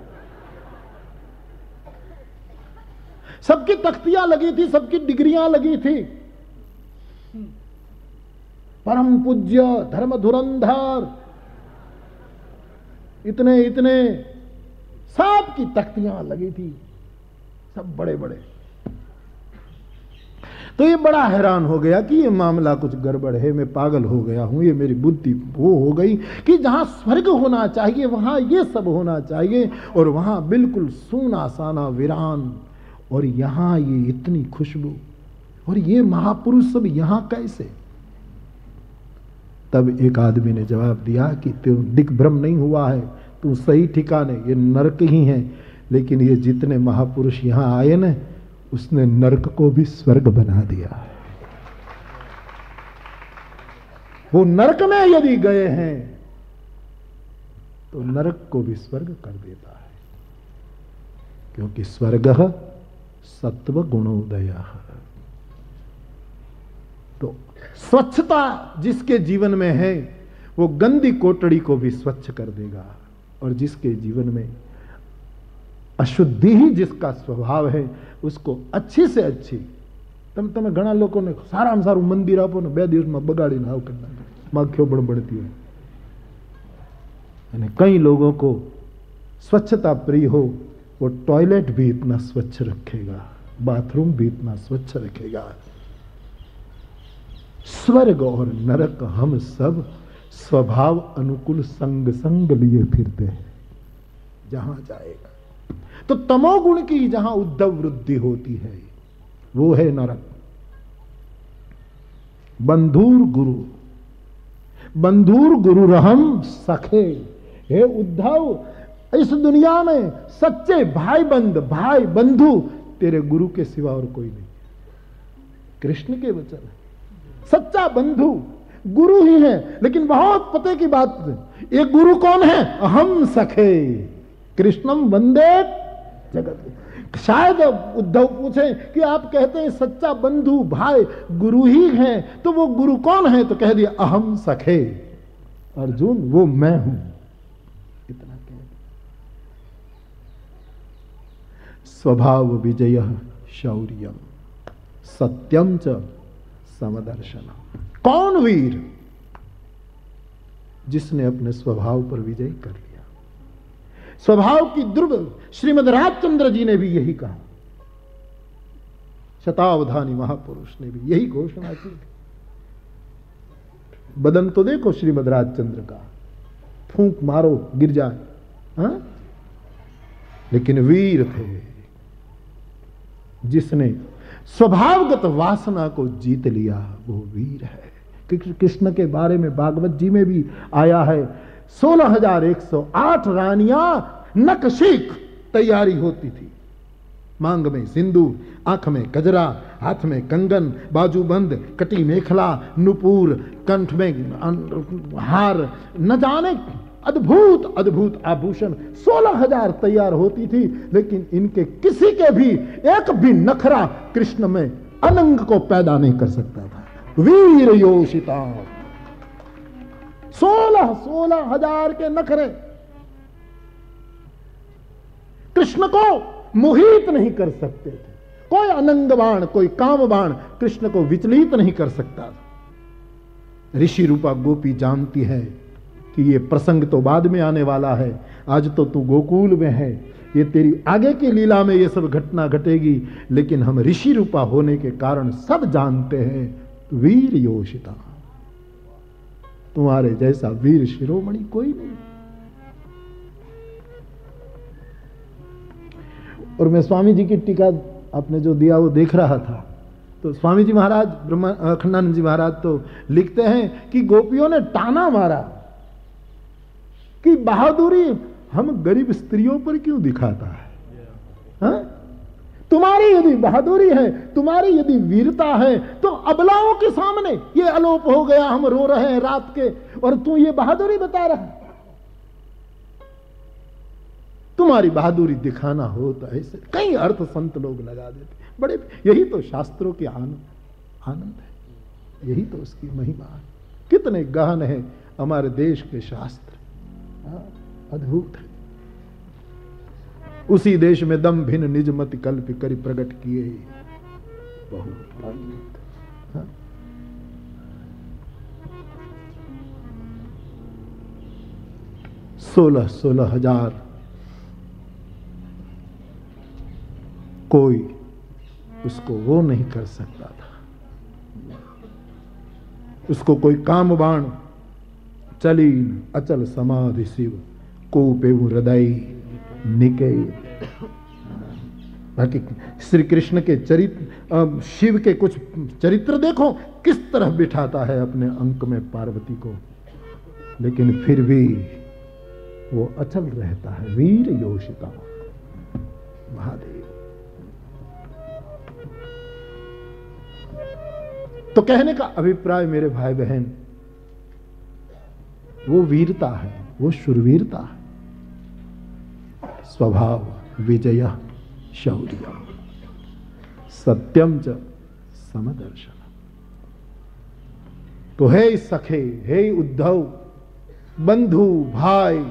सबकी तख्तियां लगी थी, सबकी डिग्रियां लगी थी। परम पूज्य धर्म धुरंधर, इतने इतने सबकी तख्तियां लगी थी, सब बड़े बड़े। तो ये बड़ा हैरान हो गया कि ये मामला कुछ गड़बड़ है, मैं पागल हो गया हूं, ये मेरी बुद्धि वो हो गई कि जहां स्वर्ग होना चाहिए वहां ये सब होना चाहिए, और वहां बिल्कुल सूना साना वीरान, और यहां ये इतनी खुशबू, और ये महापुरुष सब यहां कैसे। तब एक आदमी ने जवाब दिया कि तू दिग्भ्रम नहीं हुआ है, तू सही ठिकाने, ये नरक ही है, लेकिन ये जितने महापुरुष यहां आए ना, उसने नरक को भी स्वर्ग बना दिया है। वो नरक में यदि गए हैं तो नरक को भी स्वर्ग कर देता है, क्योंकि स्वर्ग सत्व गुणोदय। तो स्वच्छता जिसके जीवन में है वो गंदी कोटड़ी को भी स्वच्छ कर देगा, और जिसके जीवन में अशुद्धि ही जिसका स्वभाव है उसको अच्छी से अच्छी, તમે ઘણા લોકોને સારામાં સારું મંદિર આપો ને 2 દિવસમાં બગાડીને આવ કરી નાખે, માખીઓ બળબડતી હોય। અને कई लोगों को स्वच्छता प्रिय हो, वो टॉयलेट भी इतना स्वच्छ रखेगा, बाथरूम भी इतना स्वच्छ रखेगा। स्वर्ग और नरक हम सब स्वभाव अनुकूल संग संग लिए फिरते हैं जहां जाएगा। तो तमोगुण की जहां उद्धव वृद्धि होती है वो है नरक। बंधुर गुरु, बंधुर गुरु रहम सखे। हे उद्धव, इस दुनिया में सच्चे भाई बंधु तेरे गुरु के सिवा और कोई नहीं। कृष्ण के वचन है, सच्चा बंधु गुरु ही है। लेकिन बहुत पते की बात, ये गुरु कौन है? अहम सखे कृष्णम वंदे जगत। शायद उद्धव पूछे कि आप कहते हैं सच्चा बंधु भाई गुरु ही है, तो वो गुरु कौन है? तो कह दिया अहम सखे अर्जुन, वो मैं हूं। इतना कह दिया। स्वभाव विजय शौर्यम सत्यम च समदर्शनम। कौन वीर? जिसने अपने स्वभाव पर विजय कर लिया। स्वभाव की ध्रुव श्रीमद राजचंद्र जी ने भी यही कहा, शतावधानी महापुरुष ने भी यही घोषणा की। बदन तो देखो श्रीमद राजचंद्र का, फूंक मारो गिर जाए, हाँ? लेकिन वीर थे जिसने स्वभावगत वासना को जीत लिया, वो वीर है। कृष्ण के बारे में भागवत जी में भी आया है, 16,108 रानियां नकशीक तैयारी होती थी। मांग में सिंदूर, आंख में कजरा, हाथ में कंगन, बाजूबंद, कटी मेखला, नुपुर, कंठ में हार, न जाने अद्भुत अद्भुत आभूषण 16,000 तैयार होती थी। लेकिन इनके किसी के भी एक भी नखरा कृष्ण में अनंग को पैदा नहीं कर सकता था। वीर योषिता, 16,000 के नखरे कृष्ण को मोहित नहीं कर सकते थे। कोई अनंग बाण, कोई काम बाण कृष्ण को विचलित नहीं कर सकता था। ऋषि रूपा गोपी जानती है कि ये प्रसंग तो बाद में आने वाला है, आज तो तू गोकुल में है, ये तेरी आगे की लीला में ये सब घटना घटेगी। लेकिन हम ऋषि रूपा होने के कारण सब जानते हैं, वीर योषिता, तुम्हारे जैसा वीर शिरोमणि कोई नहीं। और मैं स्वामी जी की टीका आपने जो दिया वो देख रहा था, तो स्वामी जी महाराज, अखंडानंद जी महाराज तो लिखते हैं कि गोपियों ने ताना मारा कि बहादुरी हम गरीब स्त्रियों पर क्यों दिखाता है? हाँ? तुम्हारी यदि बहादुरी है, तुम्हारी यदि वीरता है, तो अबलाओं के सामने ये अलोप हो गया, हम रो रहे हैं रात के, और तू ये बहादुरी बता रहा है। तुम्हारी बहादुरी दिखाना हो तो ऐसे कई अर्थ संत लोग लगा देते बड़े। यही तो शास्त्रों की आनंद है, यही तो उसकी महिमा है। कितने गहन है हमारे देश के शास्त्र, अद्भुत है। उसी देश में दम भिन्न निज मति कल्प करि प्रगट किए, बहुत अद्भुत। 16 हजार कोई उसको वो नहीं कर सकता था। उसको कोई काम बाण चलीन अचल समाधि शिव को पे हृदय निके। बाकी श्री कृष्ण के चरित्र, शिव के कुछ चरित्र देखो किस तरह बिठाता है अपने अंक में पार्वती को, लेकिन फिर भी वो अचल रहता है। वीर योषिता महादेव। तो कहने का अभिप्राय मेरे भाई बहन, वो वीरता है, वो शूरवीरता है। स्वभाव विजय शौर्य सत्यम च समदर्शन। तो हे सखे, हे उद्धव, बंधु भाई,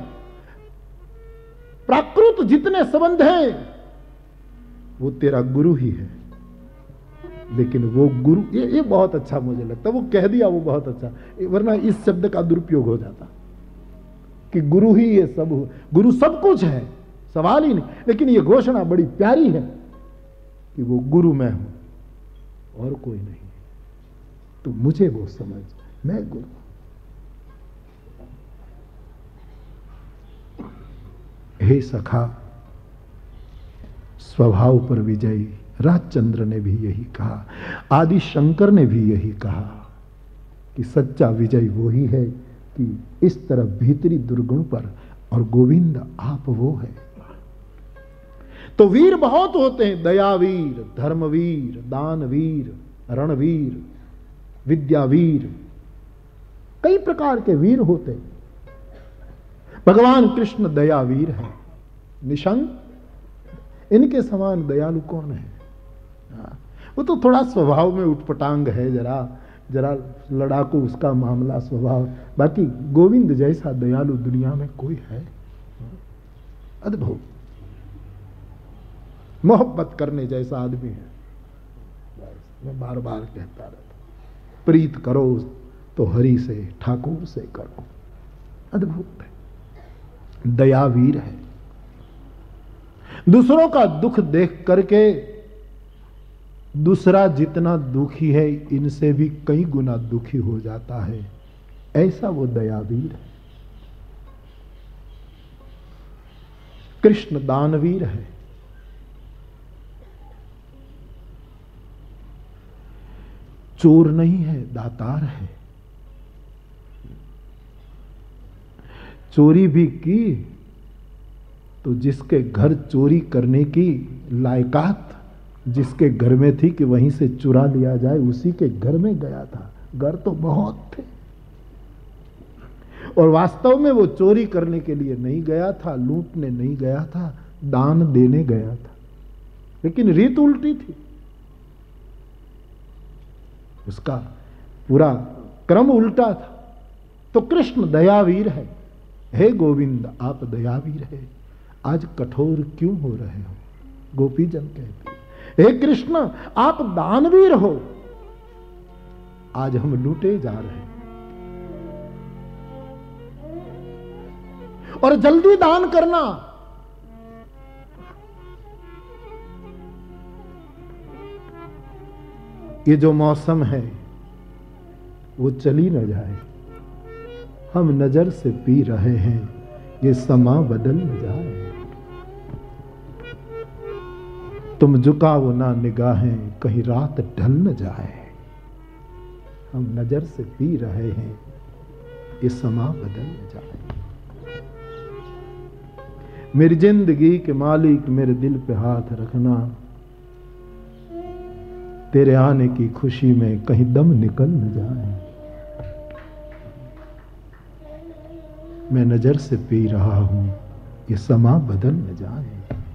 प्राकृत जितने संबंध हैं वो तेरा गुरु ही है। लेकिन वो गुरु, ये बहुत अच्छा मुझे लगता, वो कह दिया वो बहुत अच्छा, वरना इस शब्द का दुरुपयोग हो जाता कि गुरु ही ये सब, गुरु सब कुछ है, सवाल ही नहीं। लेकिन ये घोषणा बड़ी प्यारी है कि वो गुरु मैं हूं और कोई नहीं। तो मुझे वो समझ, मैं गुरु। हे सखा, स्वभाव पर विजयी राजचंद्र ने भी यही कहा, आदि शंकर ने भी यही कहा कि सच्चा विजय वो ही है कि इस तरह भीतरी दुर्गुण पर, और गोविंद आप वो है। तो वीर बहुत होते हैं, दयावीर, धर्मवीर, दानवीर, रणवीर, विद्यावीर, कई प्रकार के वीर होते हैं। भगवान कृष्ण दयावीर है, निशंक, इनके समान दयालु कौन है? वो तो थोड़ा स्वभाव में उटपटांग है, जरा लड़ाकू उसका मामला स्वभाव। बाकी गोविंद जैसा दयालु दुनिया में कोई है? अद्भुत, मोहब्बत करने जैसा आदमी है। मैं बार बार कहता रहता, प्रीत करो तो हरि से, ठाकुर से करो। अद्भुत है, दयावीर है। दूसरों का दुख देख करके दूसरा जितना दुखी है इनसे भी कई गुना दुखी हो जाता है, ऐसा वो दयावीर है। कृष्ण दानवीर है। चोर नहीं है, दातार है। चोरी भी की तो जिसके घर चोरी करने की लायकात जिसके घर में थी कि वहीं से चुरा लिया जाए, उसी के घर में गया था। घर तो बहुत थे, और वास्तव में वो चोरी करने के लिए नहीं गया था, लूटने नहीं गया था, दान देने गया था। लेकिन रीत उल्टी थी, उसका पूरा क्रम उल्टा था। तो कृष्ण दयावीर है। हे गोविंद, आप दयावीर है, आज कठोर क्यों हो रहे हो? गोपीजन कहते, हे कृष्ण, आप दानवीर हो, आज हम लूटे जा रहे हैं, और जल्दी दान करना। ये जो मौसम है वो चली न जाए, हम नजर से पी रहे हैं, ये समा बदल न जाए। तुम झुकाओ ना निगाहें, कहीं रात ढल न जाए। हम नजर से पी रहे हैं, ये समा बदल न जाए। मेरी जिंदगी के मालिक, मेरे दिल पे हाथ रखना, तेरे आने की खुशी में कहीं दम निकल न जाए। मैं नजर से पी रहा हूं, ये समा बदल न जाए।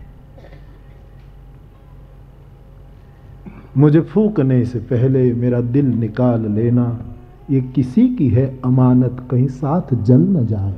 मुझे फूकने से पहले मेरा दिल निकाल लेना, ये किसी की है अमानत, कहीं साथ जल न जाए।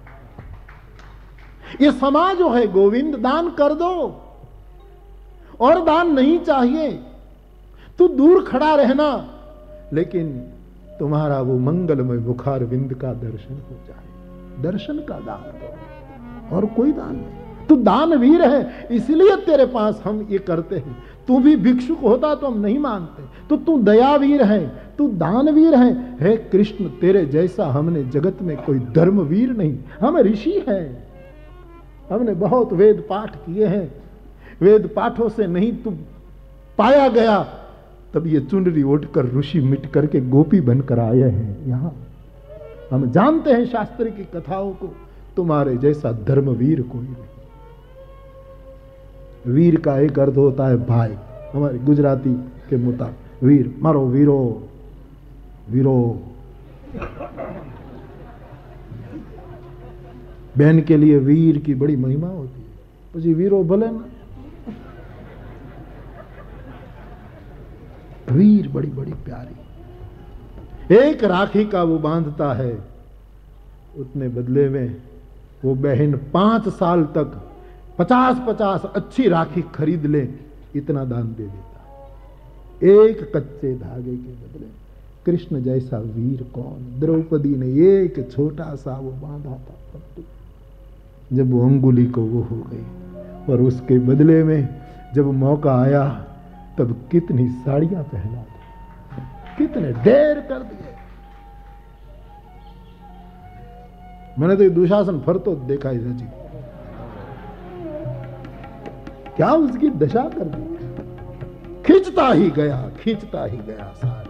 ये समा जो है गोविंद, दान कर दो, और दान नहीं चाहिए। तू दूर खड़ा रहना, लेकिन तुम्हारा वो मंगलमय मुखार विंद का दर्शन हो जाए। दर्शन का दान दो, और कोई दान नहीं। तू दानवीर है, इसलिए तेरे पास हम ये करते हैं। तू भी भिक्षुक होता तो हम नहीं मानते। तो तू दयावीर है, तू दानवीर है। हे कृष्ण, तेरे जैसा हमने जगत में कोई धर्मवीर नहीं। हम ऋषि हैं, हमने बहुत वेद पाठ किए हैं। वेद पाठों से नहीं तू पाया गया, तब ये चुनरी ओढ़कर ऋषि मिट करके गोपी बनकर आए हैं यहां। हम जानते हैं शास्त्र की कथाओं को, तुम्हारे जैसा धर्मवीर कोई नहीं। वीर का एक अर्थ होता है भाई, हमारे गुजराती के मुताबिक वीर मारो वीरो वीरो। बहन के लिए वीर की बड़ी महिमा होती है, પછી वीरो भले ना। वीर बड़ी बड़ी प्यारी। एक राखी का वो बांधता है, उतने बदले में वो बहन 5 साल तक 50-50 अच्छी राखी खरीद ले, इतना दान दे देता है एक कच्चे धागे के बदले। कृष्ण जैसा वीर कौन। द्रौपदी ने एक छोटा सा वो बांधा था पट्टू, जब वो अंगुली को वो हो गई, और उसके बदले में जब मौका आया तब कितनी साड़ियां पहना दी, कितने ढेर कर दिए। मैंने तो ये दुशासन फरतो देखा है जी, क्या उसकी दशा कर दी। खींचता ही गया सारी।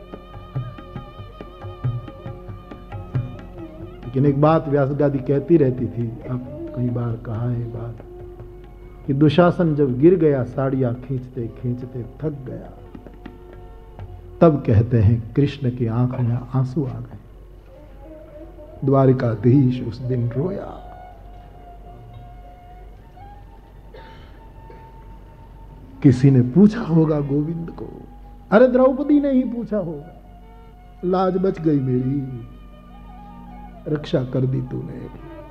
लेकिन एक बात व्यास गादी कहती रहती थी, अब कई बार कहा है बात, कि दुशासन जब गिर गया साड़ियां खींचते खींचते थक गया, तब कहते हैं कृष्ण की आंख में आंसू आ गए। द्वारिकाधीश उस दिन रोया। किसी ने पूछा होगा गोविंद को, अरे द्रौपदी ने ही पूछा होगा, लाज बच गई मेरी, रक्षा कर दी तूने।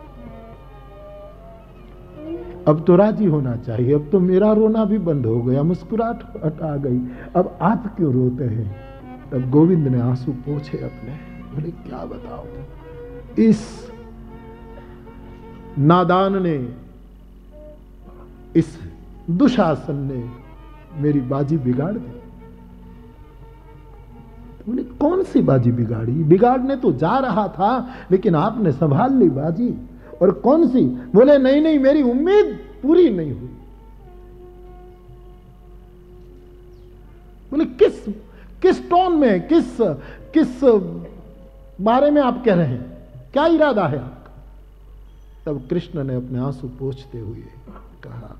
अब तो राजी होना चाहिए, अब तो मेरा रोना भी बंद हो गया, मुस्कुराहट आ गई, अब आप क्यों रोते हैं। तब गोविंद ने आंसू पोंछे अपने, बोले क्या बताओ, इस नादान ने, इस दुशासन ने मेरी बाजी बिगाड़ दी। बोले कौन सी बाजी बिगाड़ी, बिगाड़ने तो जा रहा था, लेकिन आपने संभाल ली बाजी। और कौन सी। बोले नहीं नहीं, मेरी उम्मीद पूरी नहीं हुई। बोले किस टोन में, किस बारे में आप कह रहे हैं, क्या इरादा है आपका। तब कृष्ण ने अपने आंसू पोंछते हुए कहा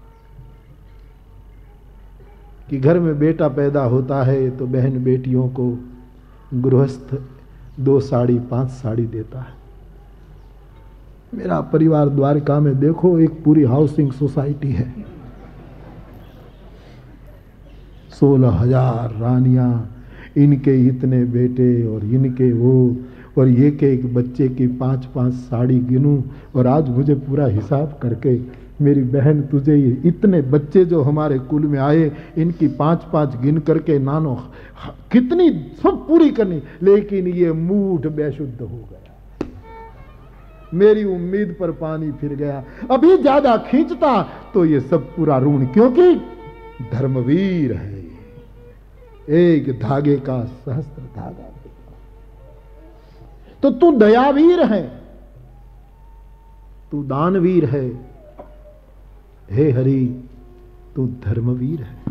कि घर में बेटा पैदा होता है तो बहन बेटियों को गृहस्थ 2 साड़ी 5 साड़ी देता है। मेरा परिवार द्वारका में देखो, एक पूरी हाउसिंग सोसाइटी है, 16,000 रानियां, इनके इतने बेटे और इनके वो, और एक बच्चे की 5-5 साड़ी गिनूं। और आज मुझे पूरा हिसाब करके, मेरी बहन तुझे ये इतने बच्चे जो हमारे कुल में आए, इनकी 5-5 गिन करके नानो, कितनी सब पूरी करनी, लेकिन ये मूठ बेशुद्ध हो गया। मेरी उम्मीद पर पानी फिर गया। अभी ज्यादा खींचता तो ये सब पूरा ऋण, क्योंकि धर्मवीर है, एक धागे का सहस्त्र धागा। तो तू दयावीर है, तू दानवीर है, हे हरि तू धर्मवीर है।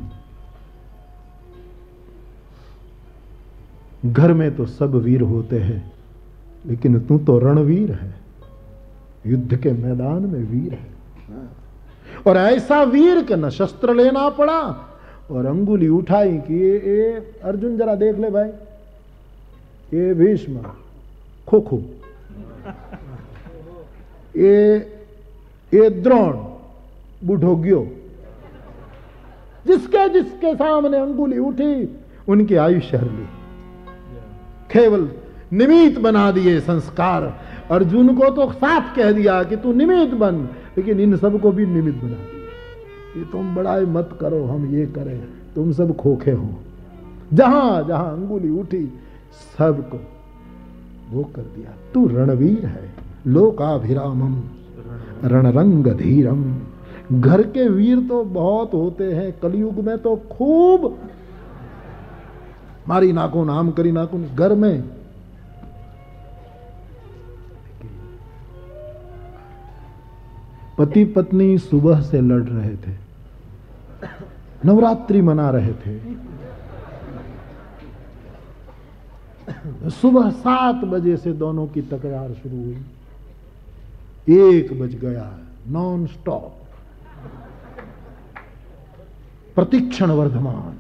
घर में तो सब वीर होते हैं, लेकिन तू तो रणवीर है, युद्ध के मैदान में वीर है। और ऐसा वीर कि न शस्त्र लेना पड़ा, और अंगुली उठाई कि ये अर्जुन जरा देख ले भाई, ये भीष्म खो खो, ये ये द्रोण बूढ़ो गयो, जिसके जिसके सामने अंगुली उठी उनकी आयुष्य हर ली, केवल निमित्त बना दिए संस्कार। अर्जुन को तो साफ कह दिया कि तू निमित्त बन, लेकिन इन सबको भी निमित्त बना दिया कि तुम बड़ाई मत करो, हम ये करें, तुम सब खोखे हो। जहां जहां अंगुली उठी सबको वो कर दिया। तू रणवीर है, लोकाभिरामम रणरंग धीरम। घर के वीर तो बहुत होते हैं, कलयुग में तो खूब मारी नाको नाम करी नाको। घर में पति पत्नी सुबह से लड़ रहे थे, नवरात्रि मना रहे थे। सुबह 7 बजे से दोनों की तकरार शुरू हुई, 1 बज गया, नॉन स्टॉप, प्रतिक्षण वर्धमान।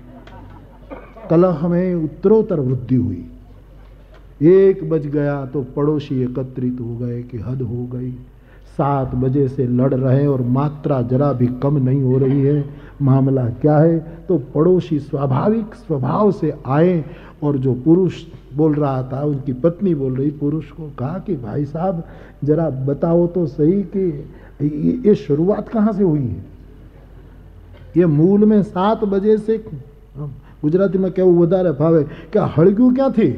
कलह में उत्तरोत्तर वृद्धि हुई। 1 बज गया तो पड़ोसी एकत्रित हो गए कि हद हो गई, 7 बजे से लड़ रहे और मात्रा जरा भी कम नहीं हो रही है, मामला क्या है। तो पड़ोसी स्वाभाविक स्वभाव से आए और जो पुरुष बोल रहा था, उनकी पत्नी बोल रही पुरुष को, कहा कि भाई साहब जरा बताओ तो सही कि ये शुरुआत कहाँ से हुई है। ये मूल में 7 बजे से, गुजराती में केवू वधारे फावे, क्या हड़ग्યું ક્યાંથી?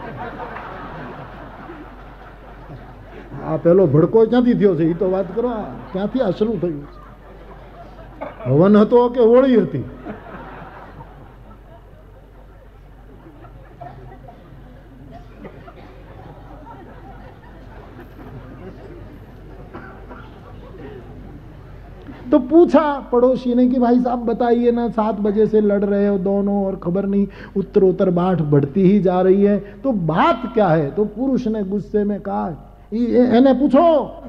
આ પેલો ભડકો ક્યાંથી થયો છે એ તો વાત કરો, ક્યાંથી આ શરૂ થયું છે? હવન હતો કે હોળી હતી? तो पूछा पड़ोसी ने कि भाई साहब बताइए ना, 7 बजे से लड़ रहे हो दोनों और खबर नहीं उत्तरोत्तर बाट बढ़ती ही जा रही है, तो बात क्या है। तो पुरुष ने गुस्से में कहा, इन्हें पूछो,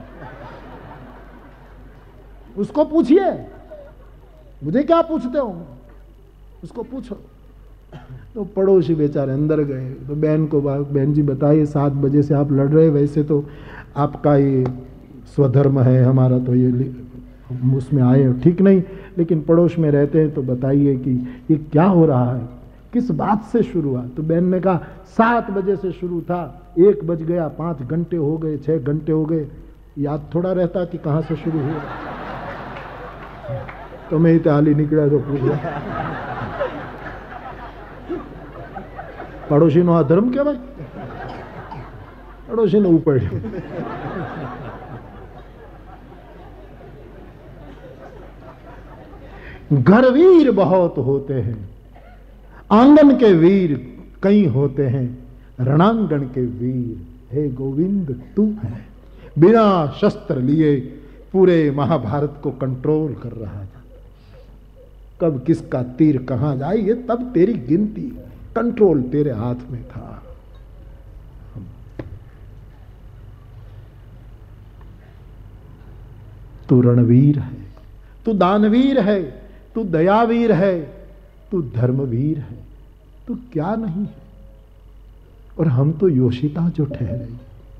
उसको पूछिए, मुझे क्या पूछते हो, उसको पूछो। तो पड़ोसी बेचारे अंदर गए। तो बहन जी बताइए, 7 बजे से आप लड़ रहे, वैसे तो आपका ये स्वधर्म है, हमारा तो ये उसमें आए ठीक नहीं, लेकिन पड़ोस में रहते हैं तो बताइए कि ये क्या हो रहा है, किस बात से शुरू हुआ। तो बहन ने कहा 7 बजे से शुरू था, 1 बज गया, 5 घंटे हो गए, 6 घंटे हो गए, याद थोड़ा रहता कि कहाँ से शुरू हुआ। तो मैं ही हाली निकला तो पूछ लिया, पड़ोसी नो आ धर्म क्या भाई, पड़ोसी ने ऊपर। घर वीर बहुत होते हैं, आंगन के वीर कई होते हैं, रणांगण के वीर हे गोविंद तू है। बिना शस्त्र लिए पूरे महाभारत को कंट्रोल कर रहा था। कब किसका तीर कहां जाए ये तब तेरी गिनती, कंट्रोल तेरे हाथ में था। तू रणवीर है, तू दानवीर है, तू दयावीर है, तू धर्मवीर है, तू क्या नहीं है। और हम तो योशिता जो ठहरे,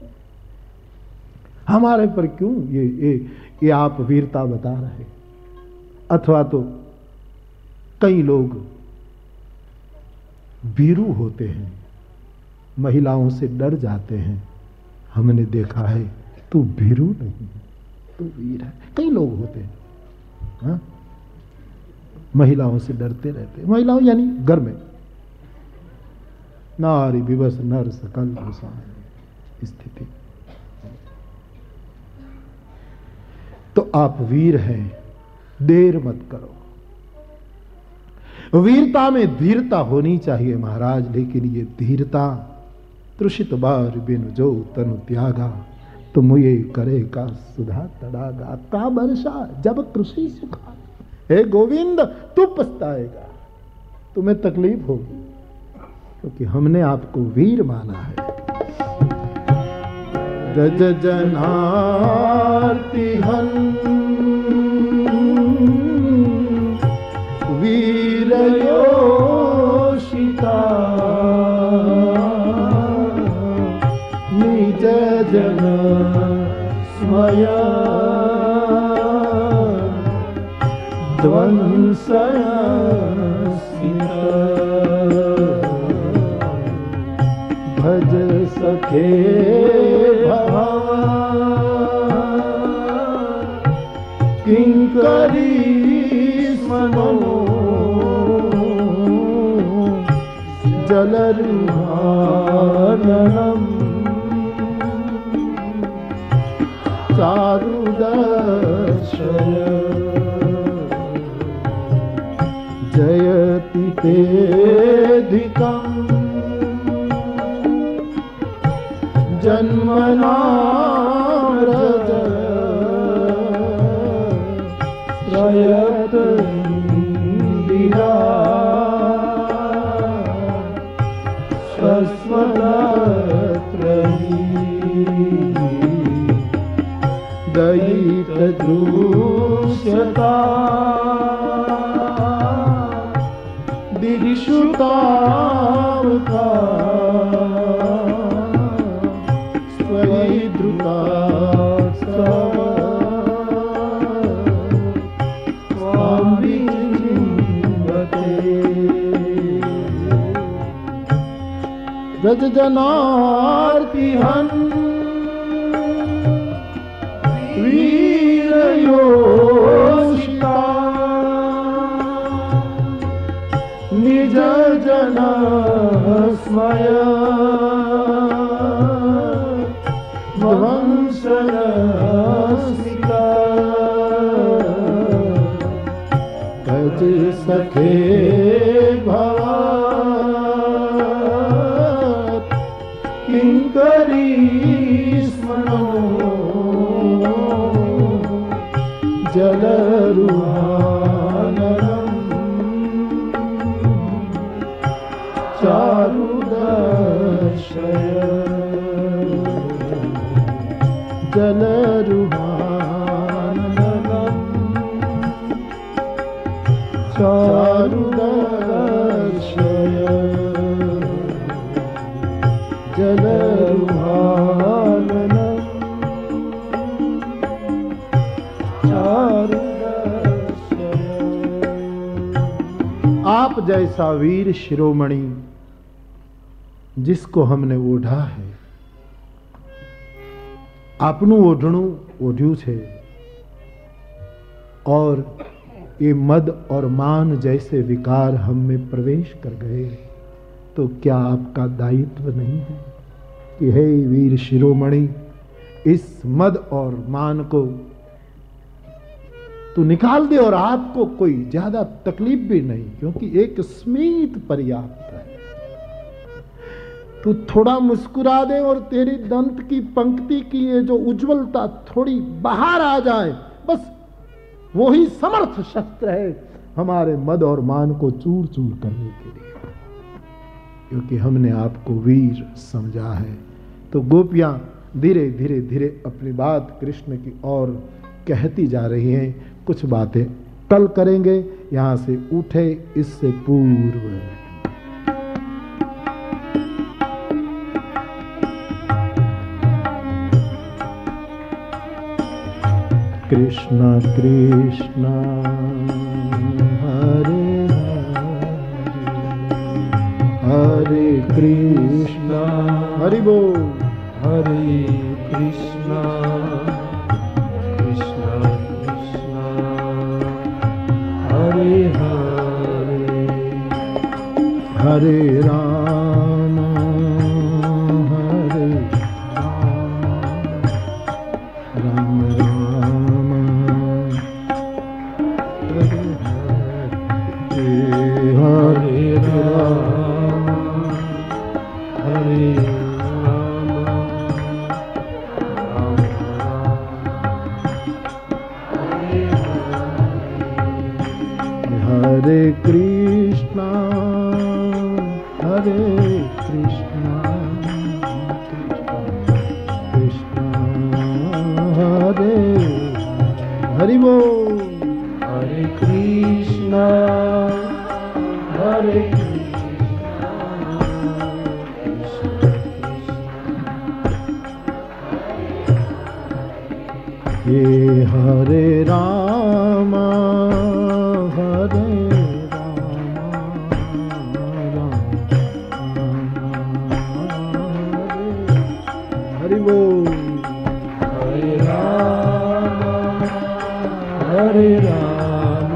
हमारे पर क्यों ये आप वीरता बता रहे। अथवा तो कई लोग भीरू होते हैं, महिलाओं से डर जाते हैं। हमने देखा है तू भीरू नहीं है, तू वीर है। कई लोग होते हैं हाँ? महिलाओं से डरते रहते, महिलाओं यानी घर में, नारी विवश नर सकल भूषण स्थिति। तो आप वीर हैं, देर मत करो। वीरता में धीरता होनी चाहिए महाराज, लेकिन ये धीरता तृषित बार बिनु जो तनु त्यागा, तुम ये करे का सुधा तड़ागा, का वर्षा जब कृषि सुखा। हे गोविंद तू पछताएगा, तुम्हें तकलीफ होगी, क्योंकि हमने आपको वीर माना है। रज जनार्ति हन वीर योषिता, निज जन स्वयं भज सखे किंकरी मनो जलरुहाननम चारुदर्शय जयति तेधिकम् जन्मनारज प्रयत इंदिरा शश्वतत्रयी दयितदृश्यता दिदिशुतावता स्वयिद्रुता स्वां विचिन्वते रज जनार्तिहन् वीरयोषिता निज जन स्मय ध्वंसनस्मिता भज सखे भवत् किंकरी स्मरो जलरुहाननम चारुदर्शय जलरुहाननम चारुदर्शय जलरुहाननम आप जैसा वीर शिरोमणि जिसको हमने ओढ़ा है, आपનું ઓઢણું ઓઢ્યું છે और ये मद और मान जैसे विकार हम में प्रवेश कर गए, तो क्या आपका दायित्व नहीं है कि हे वीर शिरोमणि, इस मद और मान को तू निकाल दे और आपको कोई ज्यादा तकलीफ भी नहीं, क्योंकि एक स्मित पर्याप्त है। तू थोड़ा मुस्कुरा दे और तेरी दंत की पंक्ति की ये जो उज्जवलता थोड़ी बाहर आ जाए, बस वही समर्थ शस्त्र है हमारे मद और मान को चूर चूर करने के लिए, क्योंकि हमने आपको वीर समझा है। तो गोपियां धीरे धीरे धीरे अपनी बात कृष्ण की ओर कहती जा रही हैं। कुछ बातें कल करेंगे, यहां से उठे इससे पूर्व। कृष्ण कृष्ण हरे हरे कृष्ण हरि बोल, हरे कृष्ण कृष्ण कृष्ण हरे हरे हरे राम हरे राम राम हरे हरे राम हरे हरे कृष्ण हरे कृष्ण कृष्ण हरे हरि बोल, हरे कृष्ण हरे ये हरे राम हरि बोल। हरे राम हरे राम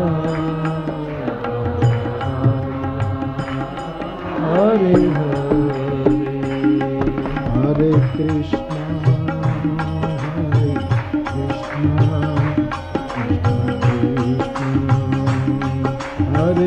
हरे हरे हरे कृष्णा हरे कृष्णा हरे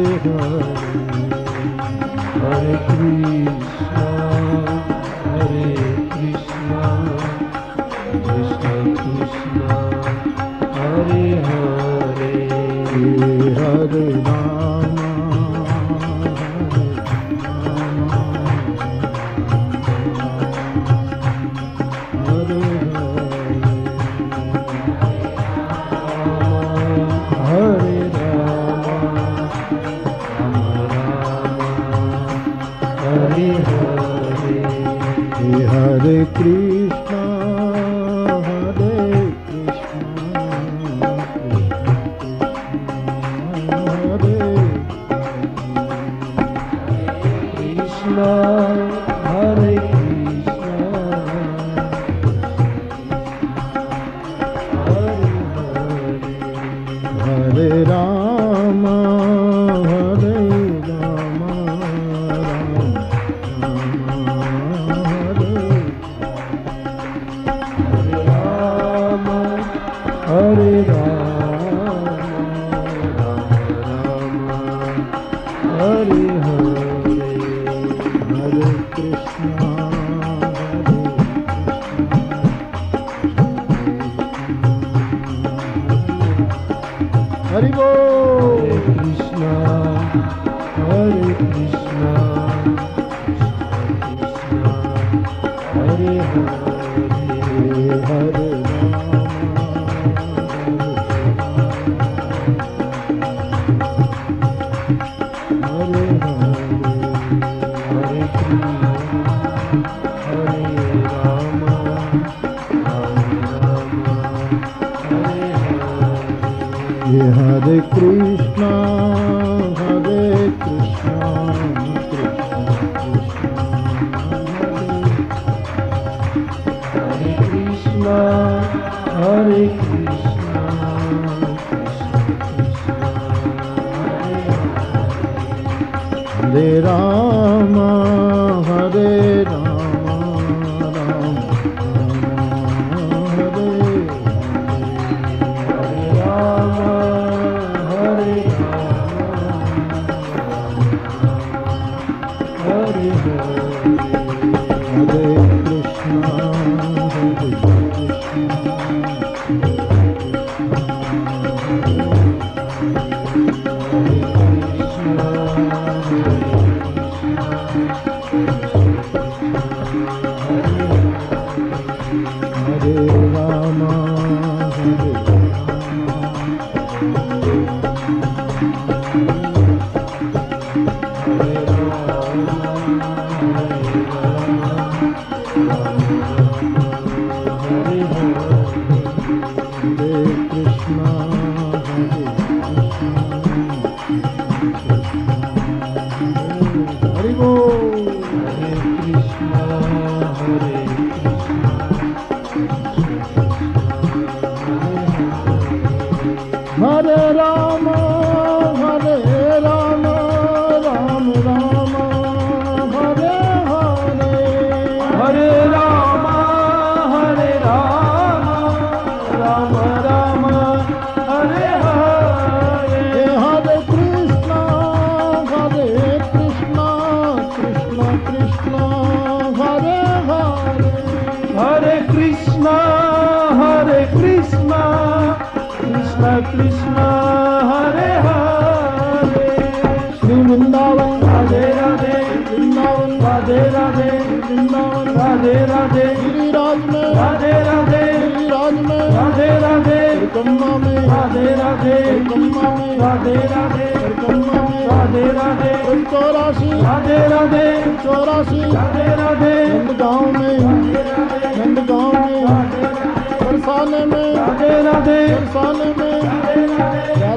हरे कृष्णा हरे कृष्णा कृष्ण कृष्ण हरे हरे हरे राम हरे हरे राम हरे हरे हरे कृष्णा हरे कृष्णा हरे कृष्णा हरे कृष्णा हरे हरे हरे राम हरे राम राम हरे राम हरे हरे हरे कृष्णा हरि बोल। हरे कृष्णा हरे कृष्णा कृष्ण हरे हरे हरे हरे राम हरे कृष्णा हरे कृष्णा हरे कृष्णा हरे कृष्णा हरे राम हरे राम राम हरे राम हरे हरे हरे कृष्णा हरे हरे राम हरे हरे कृष्णा हरे हरि बोल। हरे कृष्णा हरे हरे राम राम राम हरे हरे हरे राम हरे राम राम राम हरे हरे हरे कृष्णा कृष्ण कृष्ण हरे हरे हरे कृष्णा कृष्ण कृष्ण हरे हरे श्री वृंदावन राधे राधे वृंदावन राधे राधे वृंदावन राधे राधे गिरिराज में राधे राधे गिरिराज में राधे राधे परिक्रमा में राधे राधे परिक्रमा में राधे राधे परिक्रमा में राधे राधे 84 राधे राधे 84 राधे राधे नंदगांव में नंदगांव में बरसाने में राधे राधे बरसाने में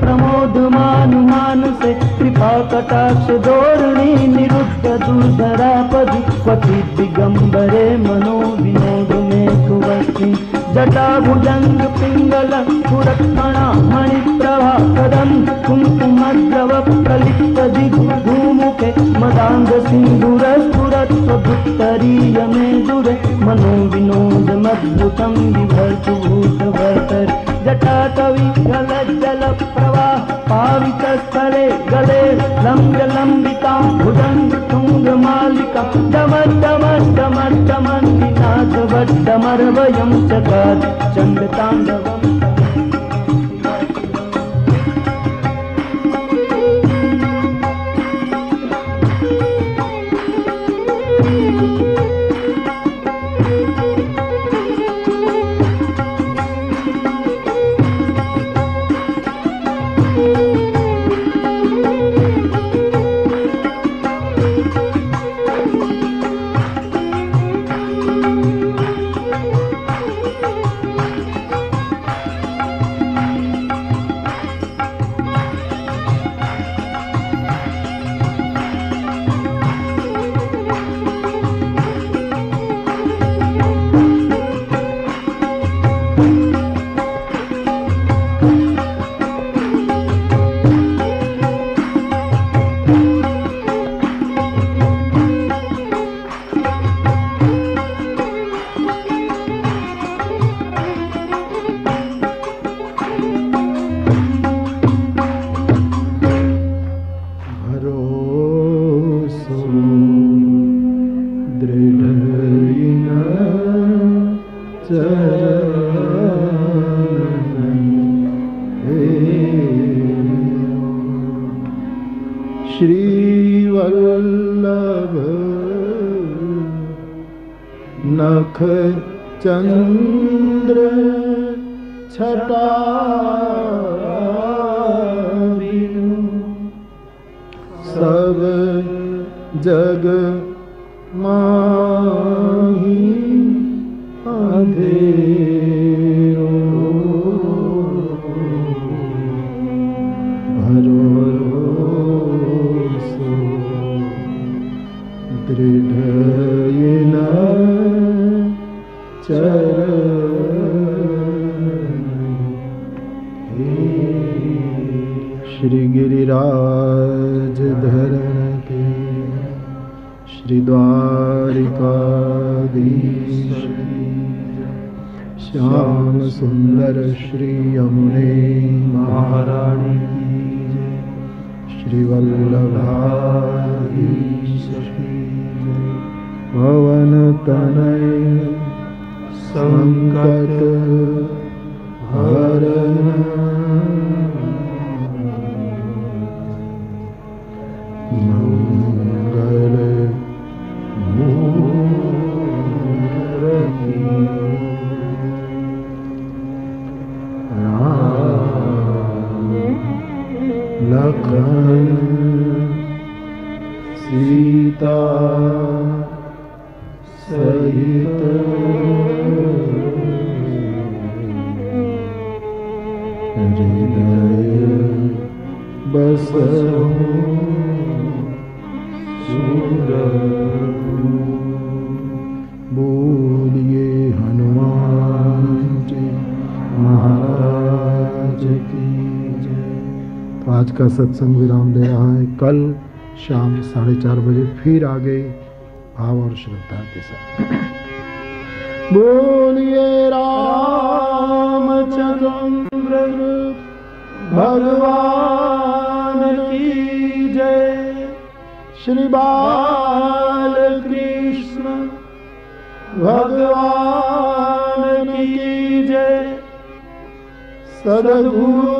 प्रमोदमान मानसे कृपा कटाक्ष धोरणी निरुद्ध दुर्धरापदि क्वचित् दिगंबरे मनो विनोद में कुवस्ति जटा भुजंग पिंगल पुरत्मणा मणिप्रभा कदम कुंकुमद्रव प्रलिप्त दिग्धूमुखे मदांग सिंधुरस्फुरत्वदुत्तरीय में दुरे मनो विनोद मद्भुतं विभर्तु भूतभर्तर जटाटवी गलज्जल प्रवाह पावितस्थले गले लंबितां भुजंग तुंगमालिका डमर्डमर्डमर्डमर्विनाशवड्डमर्वयं चकार चण्डताण्डवम् श्रीवल्लभ नख चंद्र छटा सब जग माही अंधेरो भरोसो दृढ़ श्री गिरिराज धरण के श्री द्वारिकाधीश श्याम सुंदर श्री यमुने महारानी श्री वल्लभाधीश पवन तनय संकट हरण मंगल मूर्ति राम लखन सीता सहित हृदय बसहु बोलिए हनुमान जी महाराज की जय। तो आज का सत्संग विराम ले रहा है। कल शाम 4:30 बजे फिर आगे भाव और श्रद्धा के साथ। बोलिए रामचंद्र भगवान की जय। श्री बाल कृष्ण भगवान की जय। सद्गुरु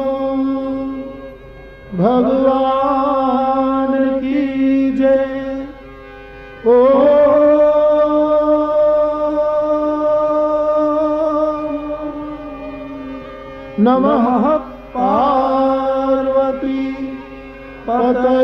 भगवान की जय। ओ नमः पार्वती पतये